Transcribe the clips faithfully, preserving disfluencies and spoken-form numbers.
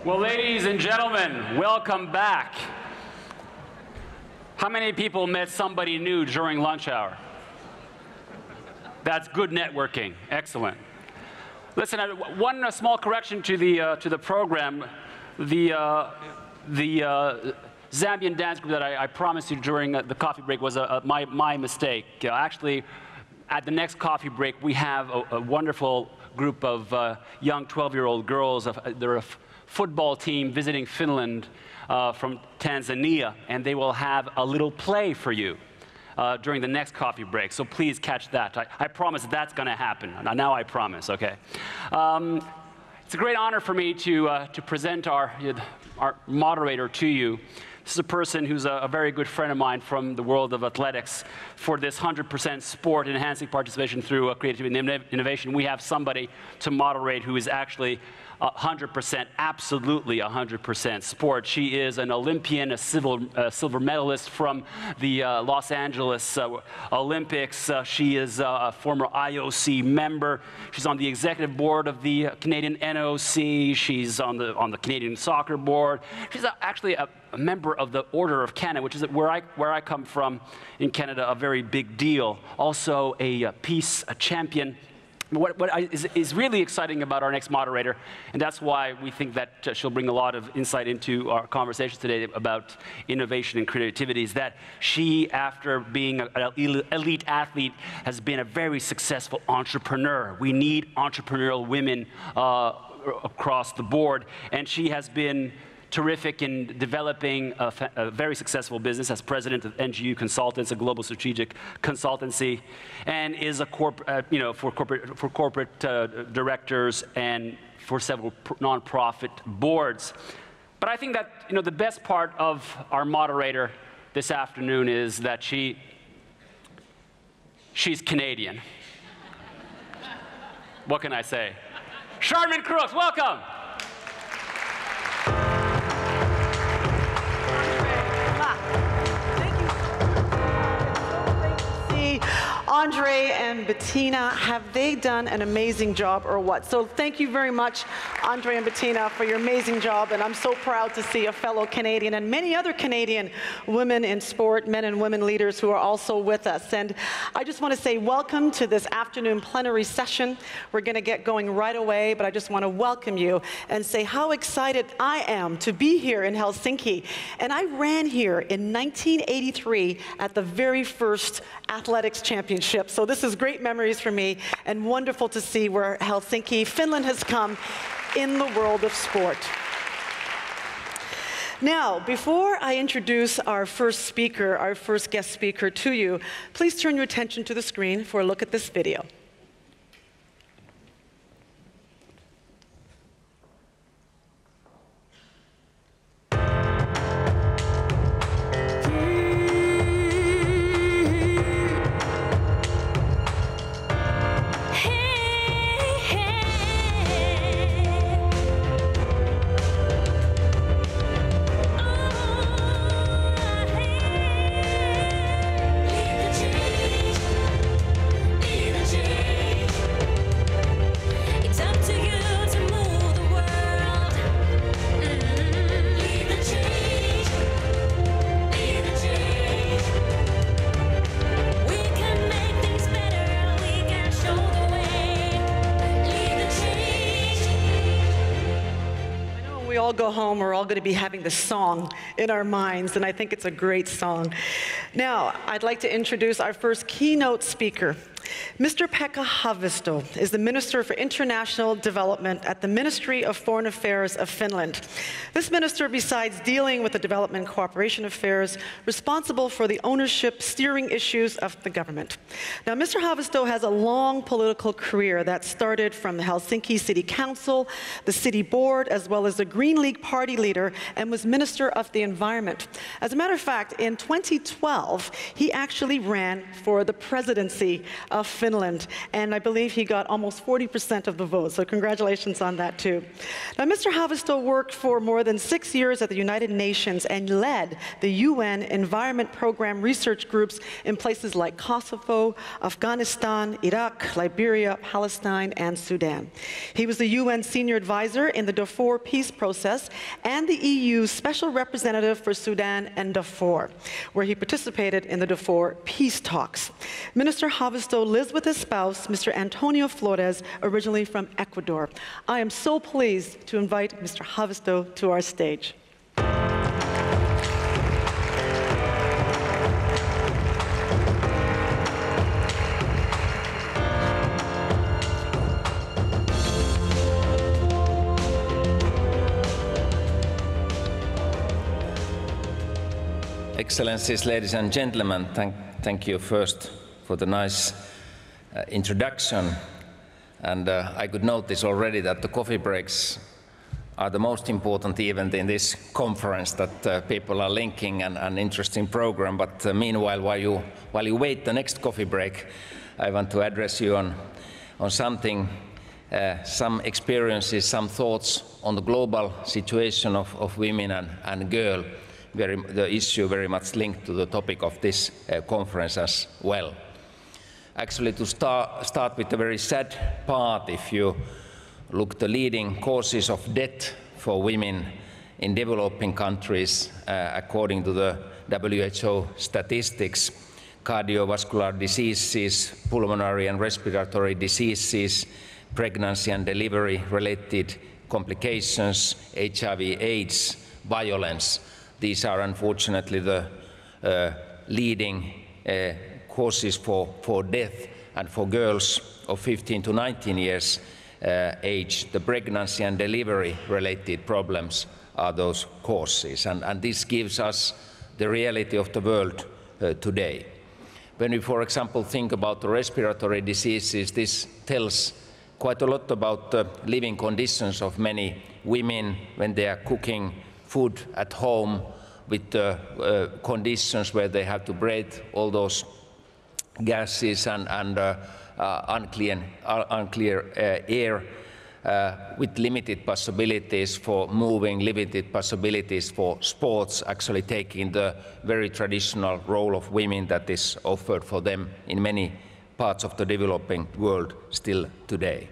Well, ladies and gentlemen, welcome back. How many people met somebody new during lunch hour? That's good networking. Excellent. Listen, one uh, small correction to the uh, to the program. The uh, the uh, Zambian dance group that I, I promised you during uh, the coffee break was a, a, my my mistake. Uh, actually, at the next coffee break, we have a, a wonderful group of uh, young twelve-year-old girls. Uh, they're a f football team visiting Finland uh, from Tanzania, and they will have a little play for you uh, during the next coffee break. So please catch that. I, I promise that's going to happen. Now I promise. Okay. Um, it's a great honor for me to uh, to present our our moderator to you. This is a person who's a, a very good friend of mine from the world of athletics. For this one hundred percent sport enhancing participation through uh, creativity and innovation, we have somebody to moderate who is actually one hundred percent, absolutely one hundred percent sport. She is an Olympian, a civil, uh, silver medalist from the uh, Los Angeles uh, Olympics. Uh, she is uh, a former I O C member. She's on the executive board of the Canadian N O C. She's on the on the Canadian Soccer Board. She's a, actually a, a member of the Order of Canada, which is where I where I come from in Canada, a very big deal. Also a, a peace a champion. What, what I, is, is really exciting about our next moderator, and that's why we think that uh, she'll bring a lot of insight into our conversation today about innovation and creativity, is that she, after being an elite athlete, has been a very successful entrepreneur. We need entrepreneurial women uh, across the board, and she has been terrific in developing a, a very successful business as president of N G U Consultants, a global strategic consultancy, and is a corp, uh, you know, for corporate for corporate uh, directors and for several nonprofit boards. But I think that you know the best part of our moderator this afternoon is that she she's Canadian. What can I say? Charmaine Crooks, welcome. Andre and Bettina, have they done an amazing job or what? So thank you very much, Andre and Bettina, for your amazing job. And I'm so proud to see a fellow Canadian and many other Canadian women in sport, men and women leaders who are also with us. And I just want to say welcome to this afternoon plenary session. We're going to get going right away, but I just want to welcome you and say how excited I am to be here in Helsinki. And I ran here in nineteen eighty-three at the very first athletics championship. So this is great memories for me and wonderful to see where Helsinki, Finland has come in the world of sport. Now, before I introduce our first speaker, our first guest speaker to you, please turn your attention to the screen for a look at this video. Go home, we're all going to be having this song in our minds, and I think it's a great song. Now, I'd like to introduce our first keynote speaker. Mister Pekka Haavisto is the Minister for International Development at the Ministry of Foreign Affairs of Finland. This minister, besides dealing with the development and cooperation affairs, responsible for the ownership steering issues of the government. Now, Mister Haavisto has a long political career that started from the Helsinki City Council, the City Board, as well as the Green League Party leader, and was Minister of the Environment. As a matter of fact, in twenty twelve, he actually ran for the presidency of of Finland, and I believe he got almost forty percent of the vote, so congratulations on that too. Now, Mister Haavisto worked for more than six years at the United Nations and led the U N Environment Program research groups in places like Kosovo, Afghanistan, Iraq, Liberia, Palestine, and Sudan. He was the U N Senior Advisor in the Darfur peace process and the E U's Special Representative for Sudan and Darfur, where he participated in the Darfur peace talks. Minister Haavisto lives with his spouse, Mister Antonio Flores, originally from Ecuador. I am so pleased to invite Mister Haavisto to our stage. Excellencies, ladies and gentlemen, thank, thank you first for the nice uh, introduction. And uh, I could notice already that the coffee breaks are the most important event in this conference, that uh, people are linking an, an interesting program. But uh, meanwhile, while you, while you wait the next coffee break, I want to address you on, on something, uh, some experiences, some thoughts on the global situation of, of women and, and girls. Very, the issue very much linked to the topic of this uh, conference as well. Actually, to start, start with a very sad part, if you look at the leading causes of death for women in developing countries, uh, according to the W H O statistics, cardiovascular diseases, pulmonary and respiratory diseases, pregnancy and delivery related complications, H I V AIDS, violence. These are unfortunately the uh, leading uh, causes for, for death, and for girls of fifteen to nineteen years uh, age, the pregnancy and delivery related problems are those causes. And, and this gives us the reality of the world uh, today. When we, for example, think about the respiratory diseases, this tells quite a lot about the living conditions of many women when they are cooking food at home, with the uh, conditions where they have to breathe all those gases and, and uh, uh, unclear, uh, unclear uh, air, uh, with limited possibilities for moving, limited possibilities for sports, actually taking the very traditional role of women that is offered for them in many parts of the developing world still today.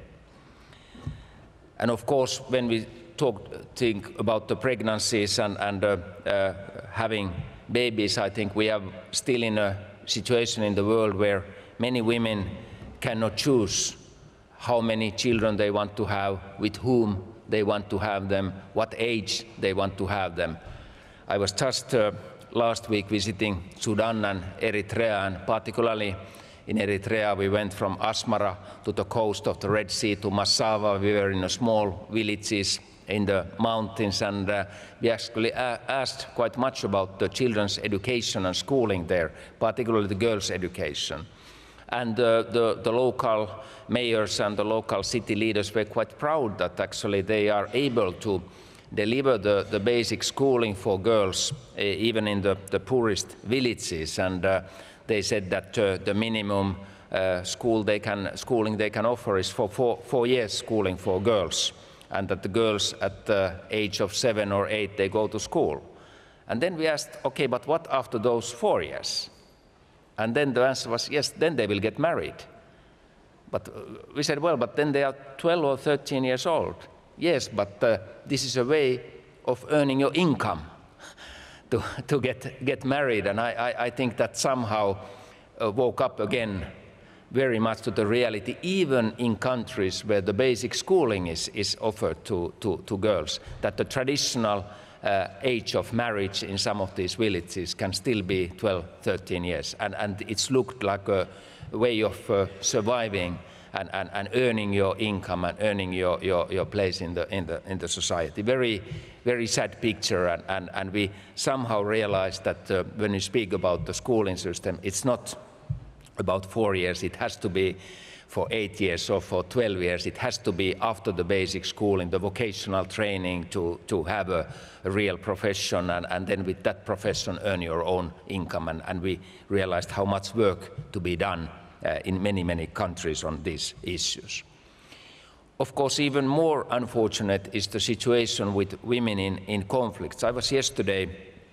And of course, when we talk, think about the pregnancies and, and uh, uh, having babies, I think we are still in a situation in the world where many women cannot choose how many children they want to have, with whom they want to have them, what age they want to have them. I was just uh, last week visiting Sudan and Eritrea, and particularly in Eritrea we went from Asmara to the coast of the Red Sea to Massawa. We were in a small villages in the mountains, and uh, we actually asked quite much about the children's education and schooling there, particularly the girls' education. And uh, the, the local mayors and the local city leaders were quite proud that actually they are able to deliver the, the basic schooling for girls, uh, even in the, the poorest villages. And uh, they said that uh, the minimum uh, school they can, schooling they can offer is for four, four years schooling for girls, and that the girls at the age of seven or eight, they go to school. And then we asked, okay, but what after those four years? And then the answer was, yes, then they will get married. But we said, well, but then they are twelve or thirteen years old. Yes, but uh, this is a way of earning your income to, to get, get married. And I, I, I think that somehow uh, woke up again very much to the reality, even in countries where the basic schooling is, is offered to, to, to girls, that the traditional uh, age of marriage in some of these villages can still be twelve, thirteen years. And, and it's looked like a way of uh, surviving and, and, and earning your income and earning your, your, your place in the, in, the, in the society. Very, very sad picture, and, and, and we somehow realized that uh, when you speak about the schooling system, it's not about four years, it has to be for eight years or for twelve years. It has to be after the basic schooling, the vocational training to, to have a, a real profession, and, and then with that profession earn your own income. And, and we realized how much work to be done uh, in many, many countries on these issues. Of course, even more unfortunate is the situation with women in, in conflicts. I was yesterday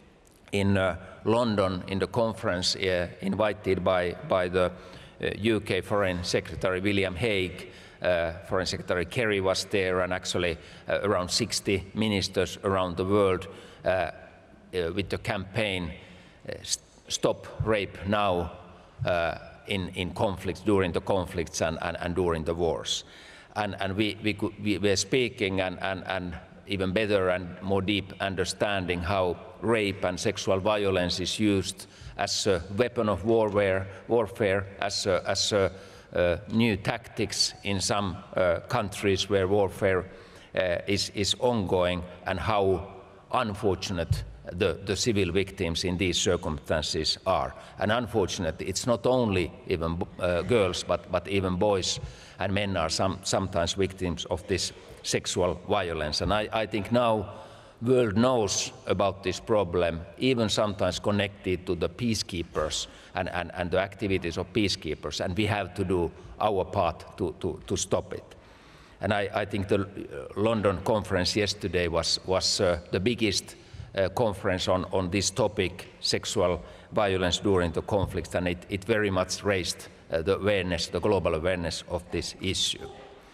in uh, London in the conference uh, invited by, by the uh, U K Foreign Secretary William Hague. Uh, Foreign Secretary Kerry was there, and actually uh, around sixty ministers around the world uh, uh, with the campaign uh, Stop Rape Now uh, in, in conflicts, during the conflicts and, and, and during the wars. And, and we, we, could, we were speaking and, and, and even better and more deep understanding how rape and sexual violence is used as a weapon of warfare, warfare as a, as a uh, new tactics in some uh, countries where warfare uh, is, is ongoing, and how unfortunate the, the civil victims in these circumstances are. And unfortunately, it's not only even uh, girls, but, but even boys and men are some, sometimes victims of this sexual violence. And I, I think now the world knows about this problem, even sometimes connected to the peacekeepers and, and, and the activities of peacekeepers, and we have to do our part to, to, to stop it. And I, I think the London conference yesterday was, was uh, the biggest uh, conference on, on this topic, sexual violence during the conflict, and it, it very much raised uh, the awareness, the global awareness of this issue.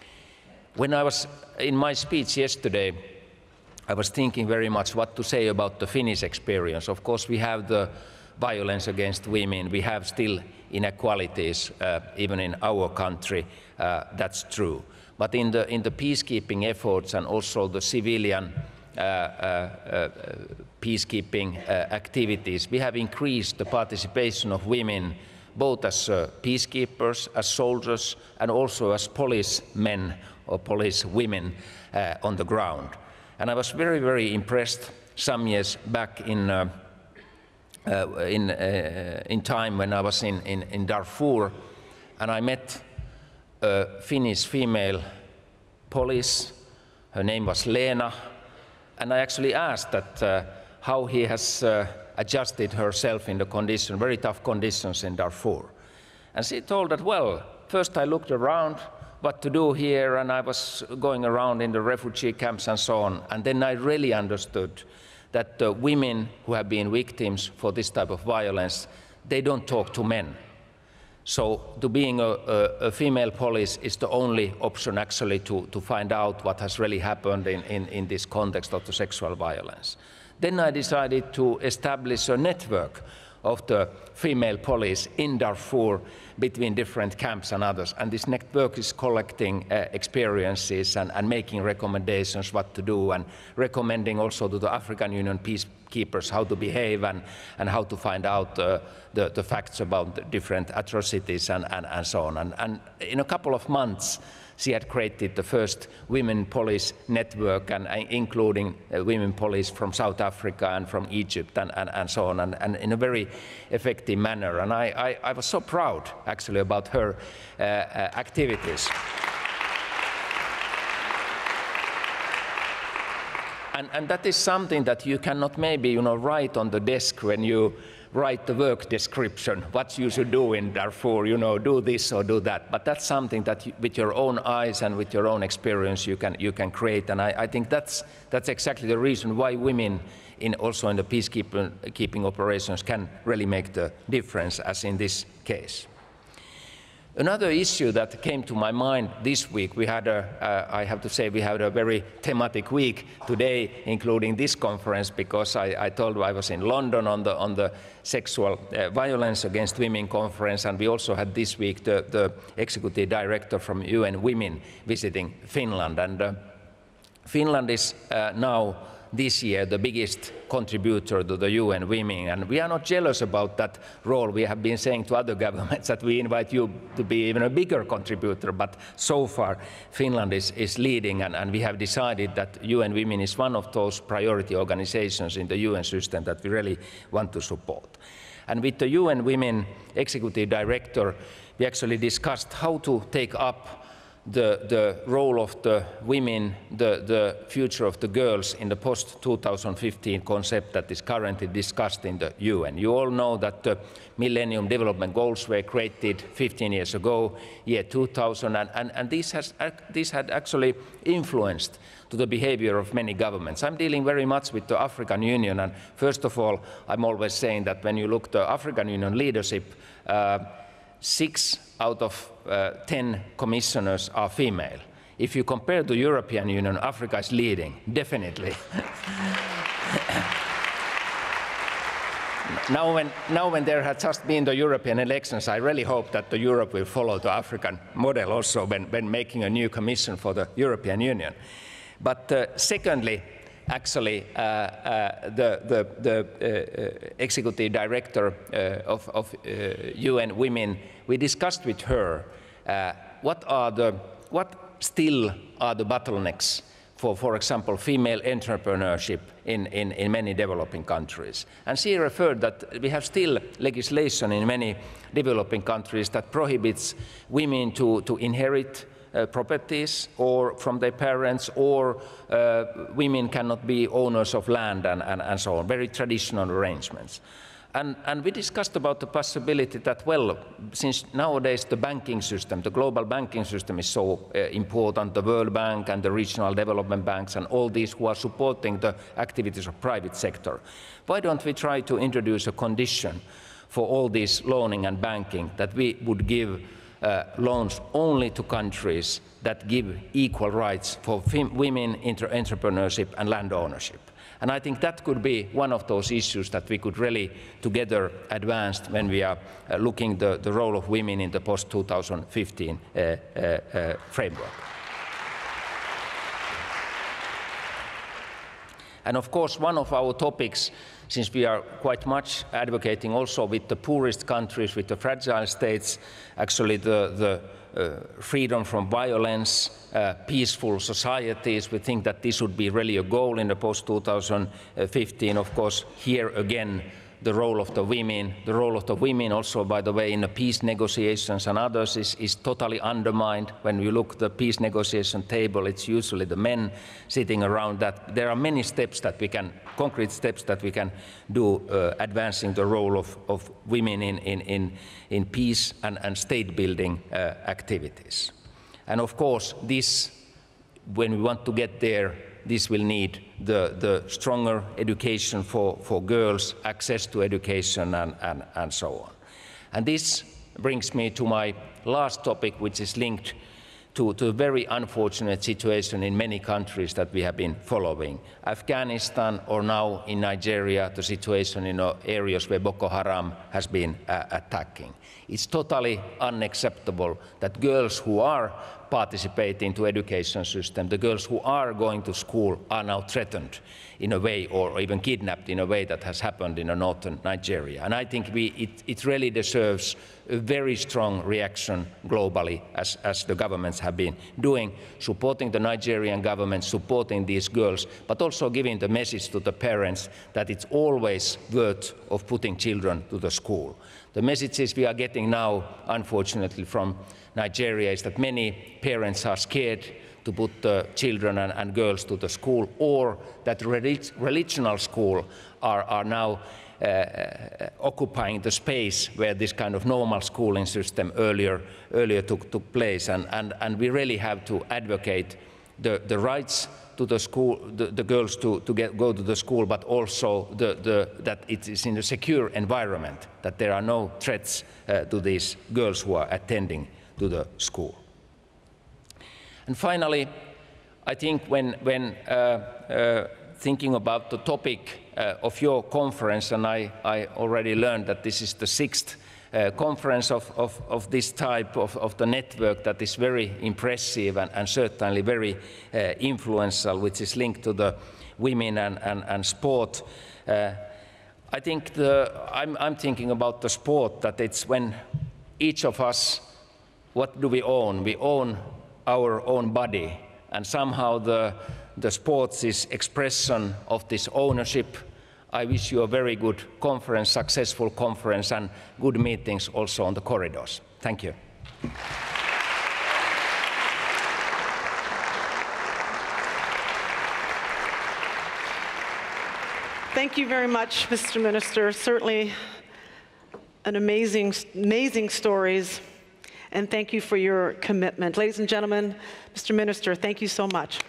When I was in my speech yesterday, I was thinking very much what to say about the Finnish experience. Of course, we have the violence against women, we have still inequalities, uh, even in our country, uh, that's true. But in the, in the peacekeeping efforts and also the civilian uh, uh, uh, peacekeeping uh, activities, we have increased the participation of women both as uh, peacekeepers, as soldiers, and also as policemen or police women uh, on the ground. And I was very, very impressed some years back in, uh, uh, in, uh, in time when I was in, in, in Darfur, and I met a Finnish female police. Her name was Lena, and I actually asked that uh, how he has uh, adjusted herself in the condition, very tough conditions in Darfur. And she told that, well, first I looked around what to do here, and I was going around in the refugee camps and so on, and then I really understood that the women who have been victims for this type of violence, they don't talk to men. So to being a, a, a female police is the only option actually to, to find out what has really happened in, in, in this context of the sexual violence. Then I decided to establish a network of the female police in Darfur between different camps and others. And this network is collecting uh, experiences and, and making recommendations what to do, and recommending also to the African Union peacekeepers how to behave and, and how to find out uh, the, the facts about the different atrocities and, and, and so on. And, and in a couple of months, she had created the first women police network, and uh, including uh, women police from South Africa and from Egypt and, and, and so on, and, and in a very effective manner. And I, I, I was so proud, actually, about her uh, uh, activities. And, and that is something that you cannot maybe, you know, write on the desk when you write the work description, what you should do in Darfur, you know, do this or do that. But that's something that you, with your own eyes and with your own experience you can, you can create. And I, I think that's, that's exactly the reason why women in, also in the peacekeeping keeping operations can really make the difference, as in this case. Another issue that came to my mind this week, we had a, uh, I have to say, we had a very thematic week today, including this conference, because I, I told you I was in London on the, on the sexual uh, violence against women conference, and we also had this week the, the executive director from U N Women visiting Finland. And uh, Finland is uh, now this year the biggest contributor to the U N Women, and we are not jealous about that role. We have been saying to other governments that we invite you to be even a bigger contributor, but so far Finland is, is leading, and, and we have decided that U N Women is one of those priority organizations in the U N system that we really want to support. And with the U N Women Executive Director, we actually discussed how to take up the, the role of the women, the, the future of the girls in the post two thousand fifteen concept that is currently discussed in the U N. You all know that the Millennium Development Goals were created fifteen years ago, year two thousand, and, and, and this, has, this had actually influenced to the behavior of many governments. I'm dealing very much with the African Union, and first of all, I'm always saying that when you look at the African Union leadership, uh, six out of uh, ten commissioners are female. If you compare the European Union, Africa is leading, definitely. now, when, now when there has just been the European elections, I really hope that the Europe will follow the African model also when, when making a new commission for the European Union. But uh, secondly, actually, uh, uh, the, the, the uh, executive director uh, of, of uh, U N Women, we discussed with her uh, what are the, what still are the bottlenecks for, for example, female entrepreneurship in, in, in many developing countries. And she referred that we have still legislation in many developing countries that prohibits women to, to inherit Uh, properties or from their parents, or uh, women cannot be owners of land and, and, and so on, very traditional arrangements. And, and we discussed about the possibility that, well, since nowadays the banking system, the global banking system is so uh, important, the World Bank and the regional development banks and all these who are supporting the activities of private sector, why don't we try to introduce a condition for all this loaning and banking that we would give Uh, loans only to countries that give equal rights for women, inter entrepreneurship and land ownership. And I think that could be one of those issues that we could really together advance when we are uh, looking at the, the role of women in the post two thousand fifteen uh, uh, uh, framework. And of course, one of our topics, since we are quite much advocating also with the poorest countries, with the fragile states, actually the, the uh, freedom from violence, uh, peaceful societies, we think that this would be really a goal in the post two thousand fifteen. Of course, here again, the role of the women, the role of the women also, by the way, in the peace negotiations and others is, is totally undermined. When you look at the peace negotiation table, it's usually the men sitting around that. There are many steps that we can, concrete steps that we can do uh, advancing the role of, of women in, in, in, in peace and, and state building uh, activities. And of course, this, when we want to get there, this will need the, the stronger education for, for girls, access to education, and, and, and so on. And this brings me to my last topic, which is linked to, to a very unfortunate situation in many countries that we have been following. Afghanistan, or now in Nigeria, the situation in areas where Boko Haram has been uh, attacking. It's totally unacceptable that girls who are participating to education system, the girls who are going to school, are now threatened in a way, or even kidnapped in a way that has happened in northern Nigeria. And I think we, it, it really deserves a very strong reaction globally, as, as the governments have been doing, supporting the Nigerian government, supporting these girls, but also giving the message to the parents that it's always worth of putting children to the school. The messages we are getting now, unfortunately, from Nigeria is that many parents are scared to put the children and, and girls to the school, or that relig religional school are, are now uh, occupying the space where this kind of normal schooling system earlier, earlier took, took place. And, and, and we really have to advocate the, the rights to the school, the, the girls to, to get, go to the school, but also the, the, that it is in a secure environment, that there are no threats uh, to these girls who are attending to the school. And finally, I think when, when uh, uh, thinking about the topic uh, of your conference, and I, I already learned that this is the sixth uh, conference of, of, of this type of, of the network that is very impressive and, and certainly very uh, influential, which is linked to the women and, and, and sport. Uh, I think the, I'm, I'm thinking about the sport, that it's when each of us, what do we own? We own our own body, and somehow the, the sports is expression of this ownership. I wish you a very good conference, successful conference, and good meetings also on the corridors. Thank you. Thank you very much, Mister Minister. Certainly an amazing, amazing stories, and thank you for your commitment. Ladies and gentlemen, Mister Minister, thank you so much.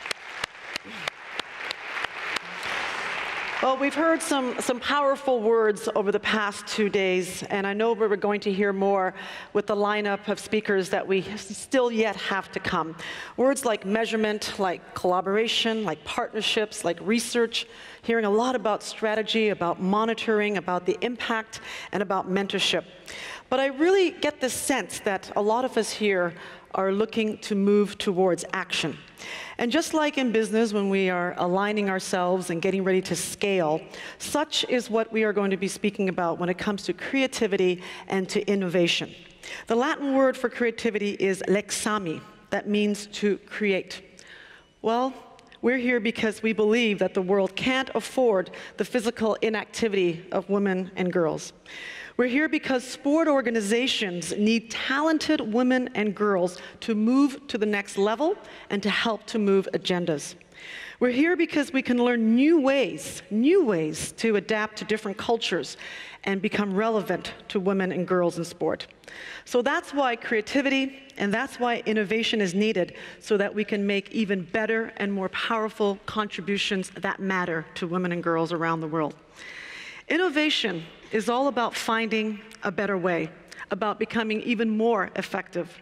Well, we've heard some, some powerful words over the past two days, and I know we're going to hear more with the lineup of speakers that we still yet have to come. Words like measurement, like collaboration, like partnerships, like research, hearing a lot about strategy, about monitoring, about the impact, and about mentorship. But I really get the sense that a lot of us here are looking to move towards action. And just like in business, when we are aligning ourselves and getting ready to scale, such is what we are going to be speaking about when it comes to creativity and to innovation. The Latin word for creativity is lexami. That means to create. Well, we're here because we believe that the world can't afford the physical inactivity of women and girls. We're here because sport organizations need talented women and girls to move to the next level and to help to move agendas. We're here because we can learn new ways, new ways to adapt to different cultures and become relevant to women and girls in sport. So that's why creativity and that's why innovation is needed, so that we can make even better and more powerful contributions that matter to women and girls around the world. Innovation is all about finding a better way, about becoming even more effective.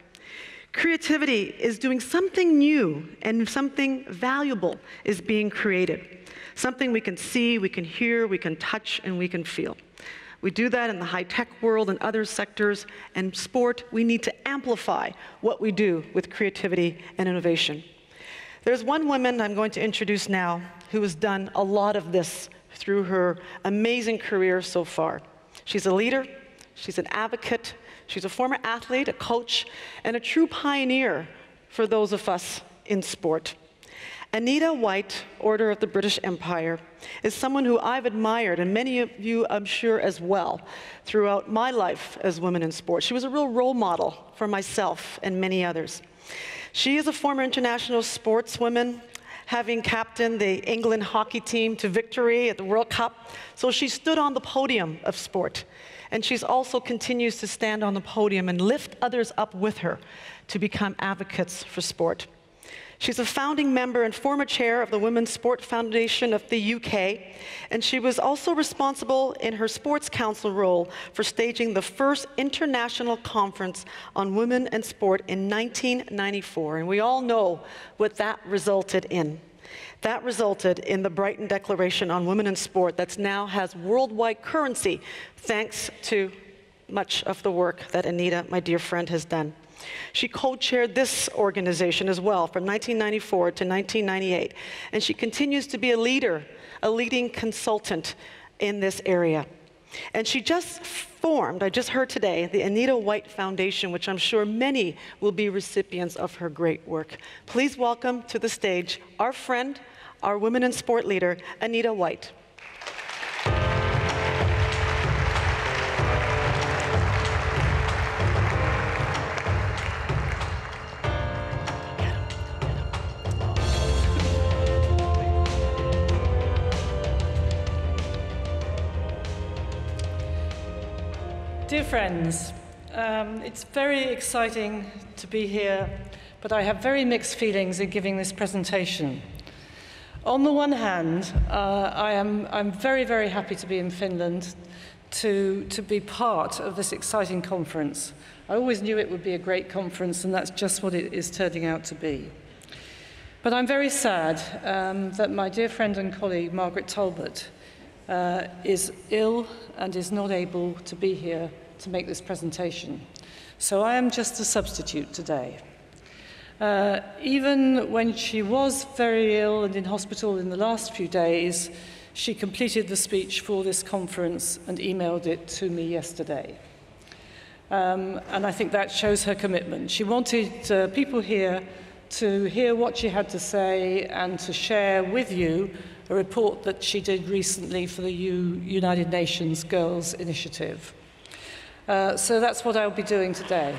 Creativity is doing something new, and something valuable is being created. Something we can see, we can hear, we can touch, and we can feel. We do that in the high-tech world and other sectors, and sport, we need to amplify what we do with creativity and innovation. There's one woman I'm going to introduce now who has done a lot of this through her amazing career so far. She's a leader, she's an advocate, she's a former athlete, a coach, and a true pioneer for those of us in sport. Anita White, Order of the British Empire, is someone who I've admired, and many of you, I'm sure, as well, throughout my life as women in sport. She was a real role model for myself and many others. She is a former international sportswoman, having captained the England hockey team to victory at the World Cup. So she stood on the podium of sport. And she also continues to stand on the podium and lift others up with her to become advocates for sport. She's a founding member and former chair of the Women's Sport Foundation of the U K, and she was also responsible in her Sports Council role for staging the first international conference on women and sport in nineteen ninety-four, and we all know what that resulted in. That resulted in the Brighton Declaration on Women in Sport that now has worldwide currency, thanks to much of the work that Anita, my dear friend, has done. She co-chaired this organization as well from nineteen ninety-four to nineteen ninety-eight, and she continues to be a leader, a leading consultant in this area. And she just formed, I just heard today, the Anita White Foundation, which I'm sure many will be recipients of her great work. Please welcome to the stage our friend, our women in sport leader, Anita White. Dear friends, um, it's very exciting to be here, but I have very mixed feelings in giving this presentation. On the one hand, uh, I am I'm very, very happy to be in Finland to, to be part of this exciting conference. I always knew it would be a great conference, and that's just what it is turning out to be. But I'm very sad um, that my dear friend and colleague, Margaret Talbot, Uh, is ill and is not able to be here to make this presentation. So I am just a substitute today. Uh, even when she was very ill and in hospital in the last few days, she completed the speech for this conference and emailed it to me yesterday. Um, and I think that shows her commitment. She wanted uh, people here to hear what she had to say and to share with you a report that she did recently for the U United Nations Girls Initiative. Uh, so that's what I'll be doing today.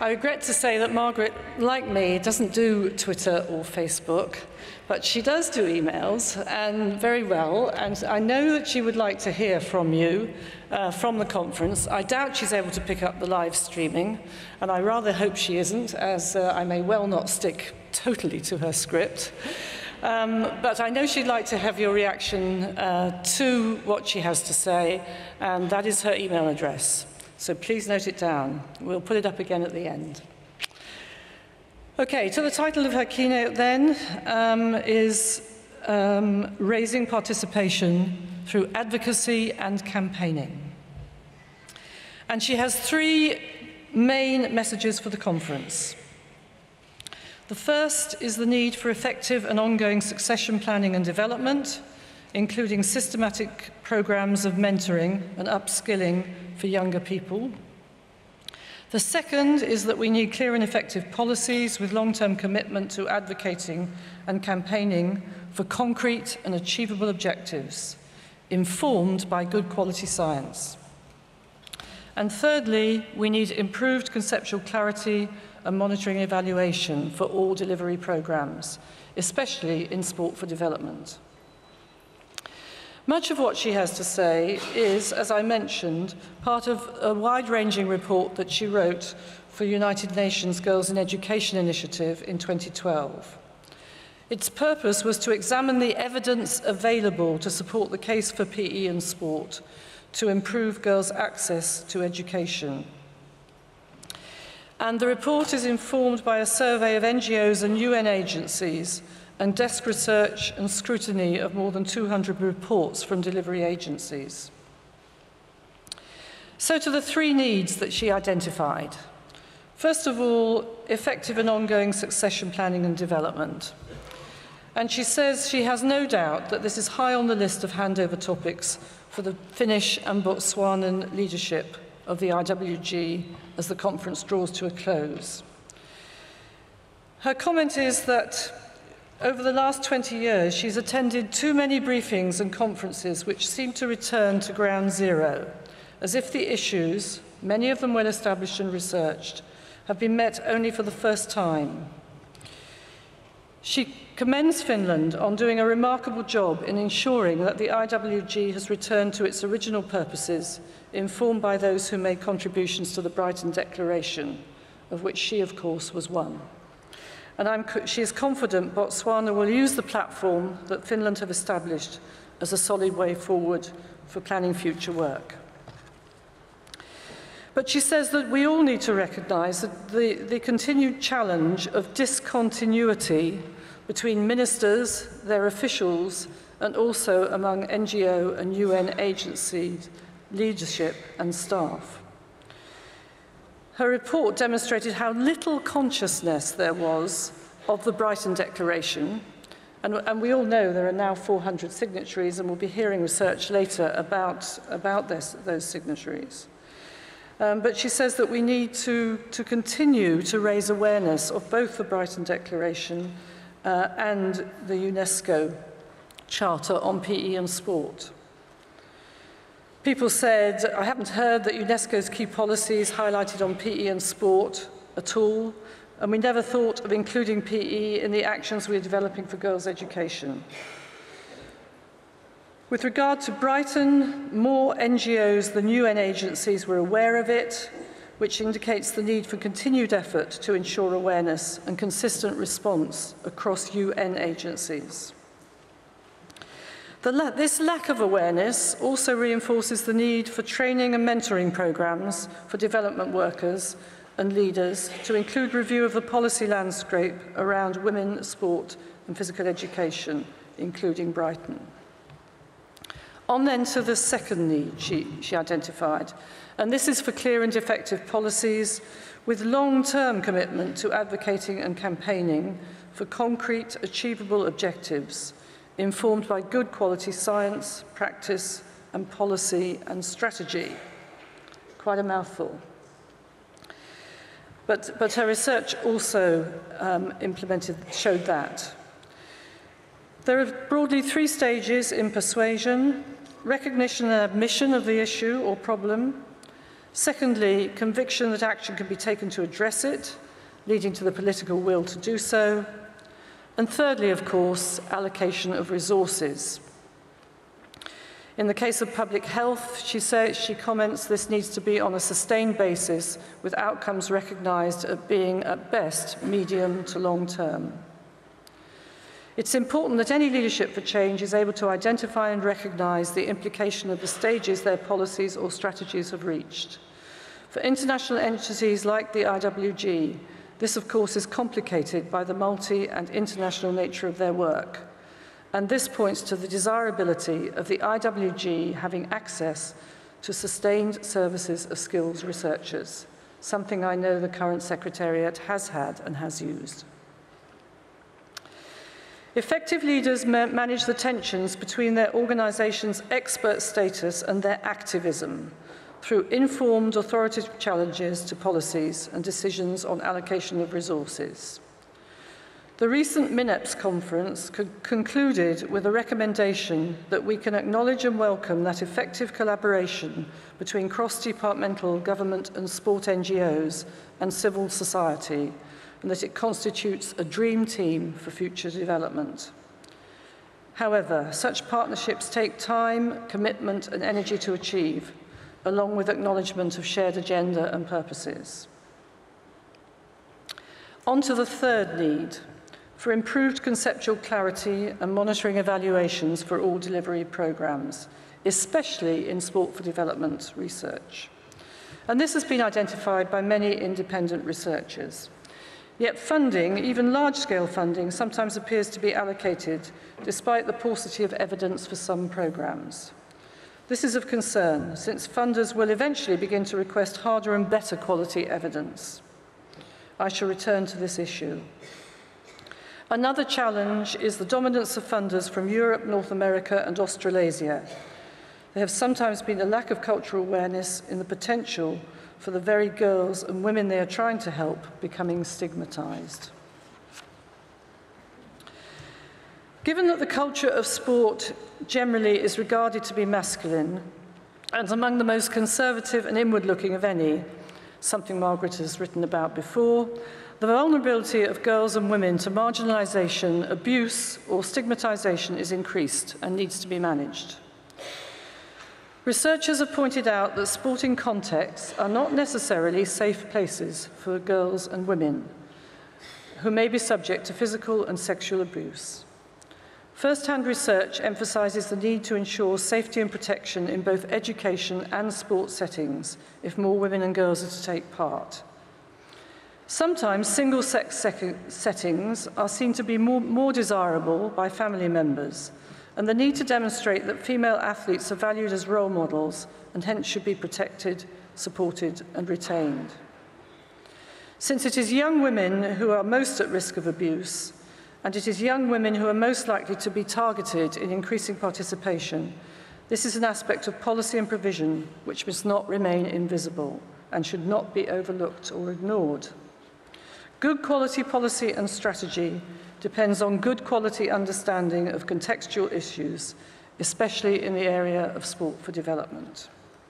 I regret to say that Margaret, like me, doesn't do Twitter or Facebook, but she does do emails, and very well, and I know that she would like to hear from you uh, from the conference. I doubt she's able to pick up the live streaming, and I rather hope she isn't, as uh, I may well not stick totally to her script. Um, but I know she'd like to have your reaction uh, to what she has to say, and that is her email address. So please note it down. We'll put it up again at the end. Okay, to the title of her keynote then um, is um, Raising Participation Through Advocacy and Campaigning. And she has three main messages for the conference. The first is the need for effective and ongoing succession planning and development, including systematic programs of mentoring and upskilling for younger people. The second is that we need clear and effective policies with long-term commitment to advocating and campaigning for concrete and achievable objectives, informed by good quality science. And thirdly, we need improved conceptual clarity and monitoring evaluation for all delivery programs, especially in sport for development. Much of what she has to say is, as I mentioned, part of a wide-ranging report that she wrote for United Nations Girls in Education Initiative in twenty twelve. Its purpose was to examine the evidence available to support the case for P E and sport to improve girls' access to education. And the report is informed by a survey of N G Os and U N agencies and desk research and scrutiny of more than two hundred reports from delivery agencies. So to the three needs that she identified. First of all, effective and ongoing succession planning and development. And she says she has no doubt that this is high on the list of handover topics for the Finnish and Botswanan leadership of the I W G as the conference draws to a close. Her comment is that over the last twenty years, she's attended too many briefings and conferences which seem to return to ground zero, as if the issues, many of them well established and researched, have been met only for the first time. She commends Finland on doing a remarkable job in ensuring that the I W G has returned to its original purposes, informed by those who made contributions to the Brighton Declaration, of which she, of course, was one. And I'm, she is confident Botswana will use the platform that Finland have established as a solid way forward for planning future work. But she says that we all need to recognise the, the continued challenge of discontinuity between ministers, their officials, and also among N G O and U N agencies, leadership and staff. Her report demonstrated how little consciousness there was of the Brighton Declaration, and, and we all know there are now four hundred signatories, and we'll be hearing research later about, about this, those signatories. Um, but she says that we need to, to continue to raise awareness of both the Brighton Declaration uh, and the UNESCO Charter on P E and Sport. People said, I haven't heard that UNESCO's key policies highlighted on P E and sport at all, and we never thought of including P E in the actions we are developing for girls' education. With regard to Brighton, more N G Os than U N agencies were aware of it, which indicates the need for continued effort to ensure awareness and consistent response across U N agencies. The la this lack of awareness also reinforces the need for training and mentoring programs for development workers and leaders to include review of the policy landscape around women, sport and physical education, including Brighton. On then to the second need she, she identified, and this is for clear and effective policies with long-term commitment to advocating and campaigning for concrete, achievable objectives informed by good quality science, practice, and policy and strategy. Quite a mouthful. But, but her research also um, implemented, showed that. There are broadly three stages in persuasion: recognition and admission of the issue or problem, Secondly, conviction that action can be taken to address it, leading to the political will to do so. And thirdly, of course, allocation of resources. In the case of public health, she, says, she comments this needs to be on a sustained basis with outcomes recognized as being, at best, medium to long term. It's important that any leadership for change is able to identify and recognize the implication of the stages their policies or strategies have reached. For international entities like the I W G, this, of course, is complicated by the multi- and international nature of their work. And this points to the desirability of the I W G having access to sustained services of skills researchers, something I know the current Secretariat has had and has used. Effective leaders ma- manage the tensions between their organization's expert status and their activism through informed authoritative challenges to policies and decisions on allocation of resources. The recent MINEPS conference co- concluded with a recommendation that we can acknowledge and welcome that effective collaboration between cross-departmental government and sport N G Os and civil society, and that it constitutes a dream team for future development. However, such partnerships take time, commitment, and energy to achieve, along with acknowledgement of shared agenda and purposes. On to the third need, for improved conceptual clarity and monitoring evaluations for all delivery programs, especially in sport for development research. And this has been identified by many independent researchers. Yet funding, even large-scale funding, sometimes appears to be allocated despite the paucity of evidence for some programs. This is of concern, since funders will eventually begin to request harder and better quality evidence. I shall return to this issue. Another challenge is the dominance of funders from Europe, North America, and Australasia. There have sometimes been a lack of cultural awareness in the potential for the very girls and women they are trying to help becoming stigmatized. Given that the culture of sport generally is regarded to be masculine and among the most conservative and inward-looking of any, something Margaret has written about before, the vulnerability of girls and women to marginalization, abuse, or stigmatization is increased and needs to be managed. Researchers have pointed out that sporting contexts are not necessarily safe places for girls and women who may be subject to physical and sexual abuse. First-hand research emphasizes the need to ensure safety and protection in both education and sports settings if more women and girls are to take part. Sometimes single-sex settings are seen to be more, more desirable by family members, and the need to demonstrate that female athletes are valued as role models and hence should be protected, supported, and retained. Since it is young women who are most at risk of abuse, and it is young women who are most likely to be targeted in increasing participation, this is an aspect of policy and provision which must not remain invisible and should not be overlooked or ignored. Good quality policy and strategy depends on good quality understanding of contextual issues, especially in the area of sport for development.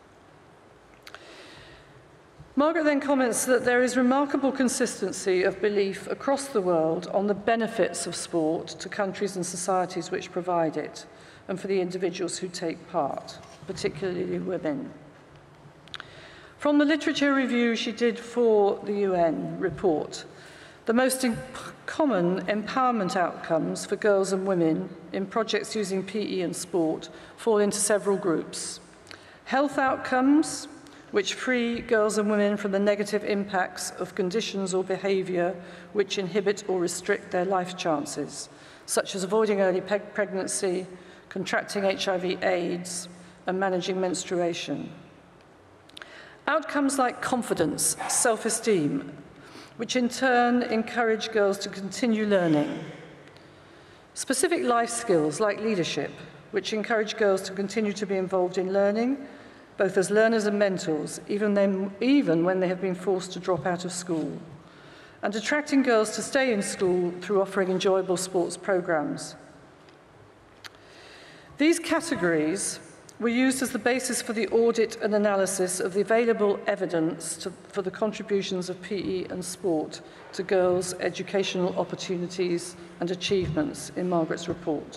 Margaret then comments that there is remarkable consistency of belief across the world on the benefits of sport to countries and societies which provide it, and for the individuals who take part, particularly women. From the literature review she did for the U N report, the most common empowerment outcomes for girls and women in projects using P E and sport fall into several groups. Health outcomes, which free girls and women from the negative impacts of conditions or behavior which inhibit or restrict their life chances, such as avoiding early pe- pregnancy, contracting H I V AIDS, and managing menstruation. Outcomes like confidence, self-esteem, which in turn encourage girls to continue learning. Specific life skills like leadership, which encourage girls to continue to be involved in learning, both as learners and mentors, even, then, even when they have been forced to drop out of school. And attracting girls to stay in school through offering enjoyable sports programs. These categories were used as the basis for the audit and analysis of the available evidence to, for the contributions of P E and sport to girls' educational opportunities and achievements in Margaret's report.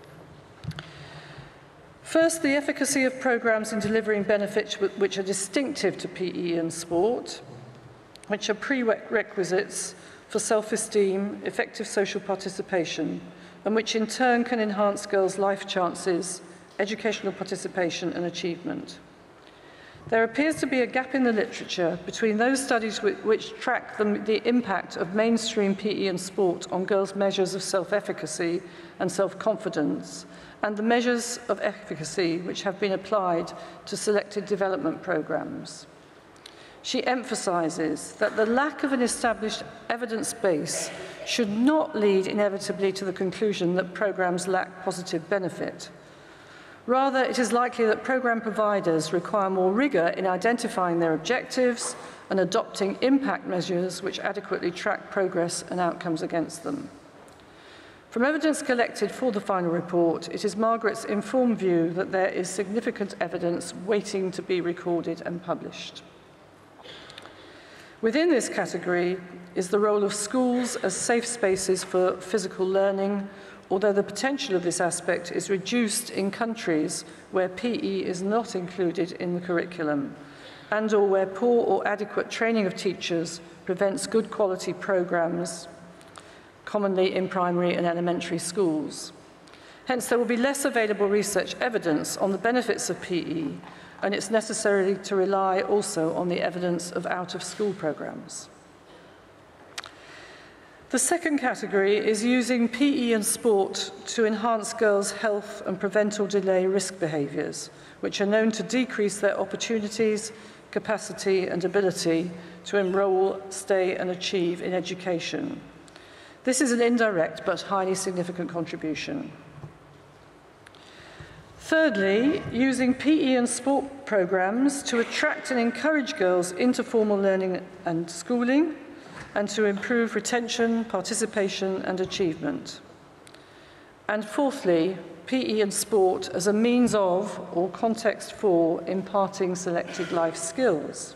First, the efficacy of programmes in delivering benefits which are distinctive to P E and sport, which are prerequisites for self-esteem, effective social participation, and which in turn can enhance girls' life chances, educational participation and achievement. There appears to be a gap in the literature between those studies which track the, the impact of mainstream P E and sport on girls' measures of self-efficacy and self-confidence, and the measures of efficacy which have been applied to selected development programmes. She emphasises that the lack of an established evidence base should not lead inevitably to the conclusion that programmes lack positive benefit. Rather, it is likely that programme providers require more rigour in identifying their objectives and adopting impact measures which adequately track progress and outcomes against them. From evidence collected for the final report, it is Margaret's informed view that there is significant evidence waiting to be recorded and published. Within this category is the role of schools as safe spaces for physical learning, although the potential of this aspect is reduced in countries where P E is not included in the curriculum, and or where poor or adequate training of teachers prevents good quality programmes, commonly in primary and elementary schools. Hence, there will be less available research evidence on the benefits of P E, and it's necessary to rely also on the evidence of out-of-school programmes. The second category is using P E and sport to enhance girls' health and prevent or delay risk behaviours, which are known to decrease their opportunities, capacity and ability to enrol, stay and achieve in education. This is an indirect but highly significant contribution. Thirdly, using P E and sport programmes to attract and encourage girls into formal learning and schooling, and to improve retention, participation and achievement. And fourthly, P E and sport as a means of, or context for, imparting selected life skills.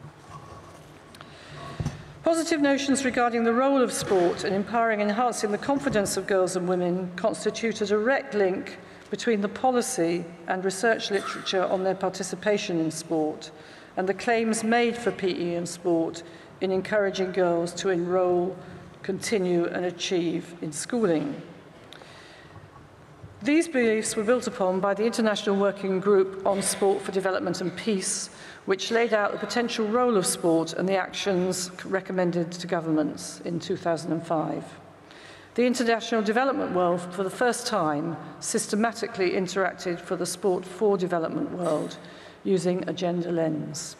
Positive notions regarding the role of sport in empowering and enhancing the confidence of girls and women constitute a direct link between the policy and research literature on their participation in sport and the claims made for P E and sport in encouraging girls to enrol, continue and achieve in schooling. These beliefs were built upon by the International Working Group on Sport for Development and Peace, which laid out the potential role of sport and the actions recommended to governments in two thousand five. The international development world, for the first time, systematically interacted for the sport for development world using a gender lens.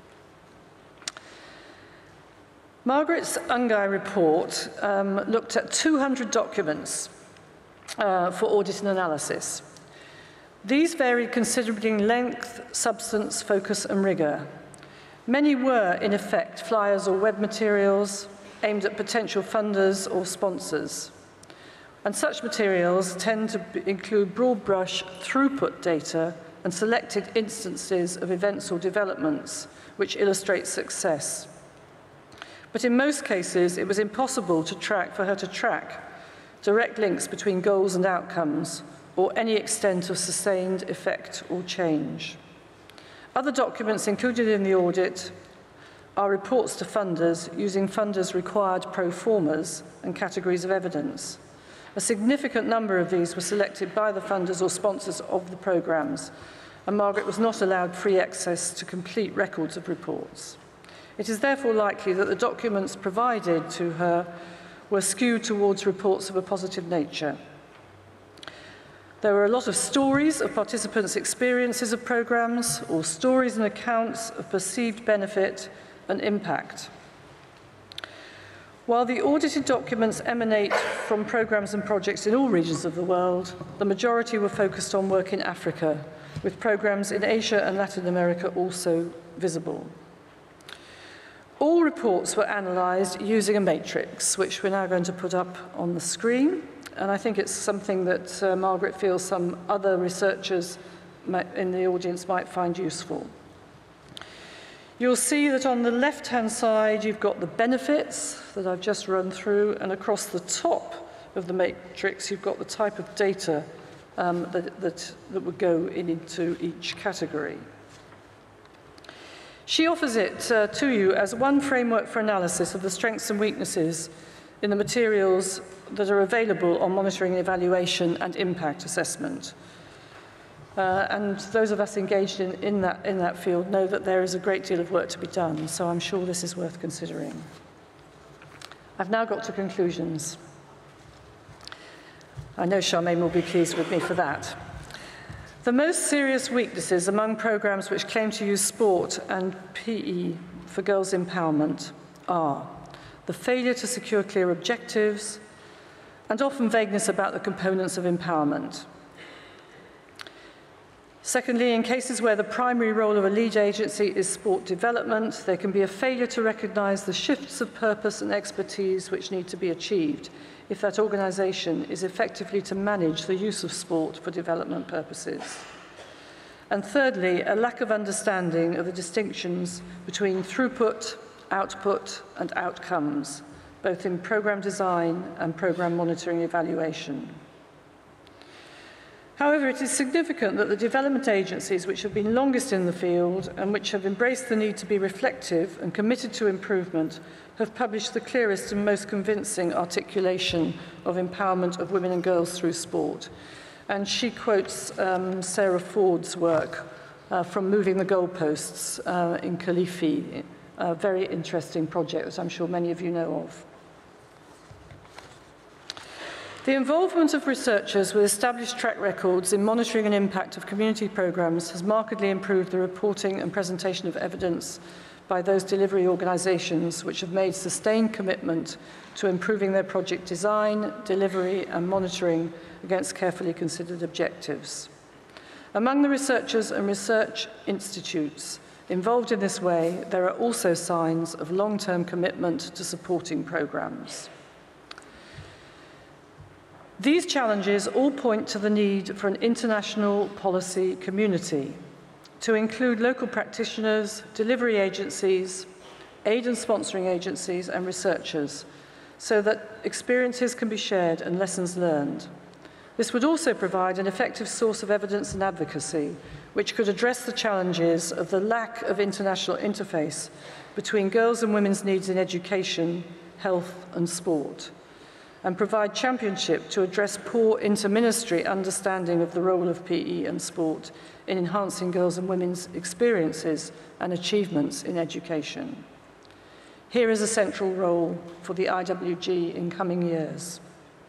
Margaret's Ungai report um, looked at two hundred documents uh, for audit and analysis. These varied considerably in length, substance, focus and rigour. Many were, in effect, flyers or web materials aimed at potential funders or sponsors. And such materials tend to include broad brush throughput data and selected instances of events or developments which illustrate success. But in most cases, it was impossible to track, for her to track direct links between goals and outcomes or any extent of sustained effect or change. Other documents included in the audit are reports to funders using funders' required pro formas and categories of evidence. A significant number of these were selected by the funders or sponsors of the programmes, and Margaret was not allowed free access to complete records of reports. It is therefore likely that the documents provided to her were skewed towards reports of a positive nature. There were a lot of stories of participants' experiences of programmes, or stories and accounts of perceived benefit and impact. While the audited documents emanate from programmes and projects in all regions of the world, the majority were focused on work in Africa, with programmes in Asia and Latin America also visible. All reports were analysed using a matrix, which we're now going to put up on the screen. And I think it's something that uh, Margaret feels some other researchers in the audience might find useful. You'll see that on the left-hand side, you've got the benefits that I've just run through, and across the top of the matrix, you've got the type of data um, that, that, that would go in into each category. She offers it uh, to you as one framework for analysis of the strengths and weaknesses in the materials that are available on monitoring, evaluation, and impact assessment. Uh, and those of us engaged in, in, that, in that field know that there is a great deal of work to be done, so I'm sure this is worth considering. I've now got to conclusions. I know Charmaine will be pleased with me for that. The most serious weaknesses among programs which claim to use sport and P E for girls' empowerment are the failure to secure clear objectives and often vagueness about the components of empowerment. Secondly, in cases where the primary role of a lead agency is sport development, there can be a failure to recognise the shifts of purpose and expertise which need to be achieved if that organisation is effectively to manage the use of sport for development purposes. And thirdly, a lack of understanding of the distinctions between throughput, output, and outcomes, both in programme design and programme monitoring evaluation. However, it is significant that the development agencies which have been longest in the field and which have embraced the need to be reflective and committed to improvement have published the clearest and most convincing articulation of empowerment of women and girls through sport. And she quotes um, Sarah Ford's work uh, from Moving the Goalposts uh, in Kelifi, a very interesting project that I'm sure many of you know of. The involvement of researchers with established track records in monitoring and impact of community programs has markedly improved the reporting and presentation of evidence by those delivery organisations which have made sustained commitment to improving their project design, delivery and monitoring against carefully considered objectives. Among the researchers and research institutes involved in this way, there are also signs of long-term commitment to supporting programs. These challenges all point to the need for an international policy community to include local practitioners, delivery agencies, aid and sponsoring agencies, and researchers, so that experiences can be shared and lessons learned. This would also provide an effective source of evidence and advocacy, which could address the challenges of the lack of international interface between girls' and women's needs in education, health, and sport, and provide championship to address poor inter-ministry understanding of the role of P E and sport in enhancing girls' and women's experiences and achievements in education. Here is a central role for the I W G in coming years.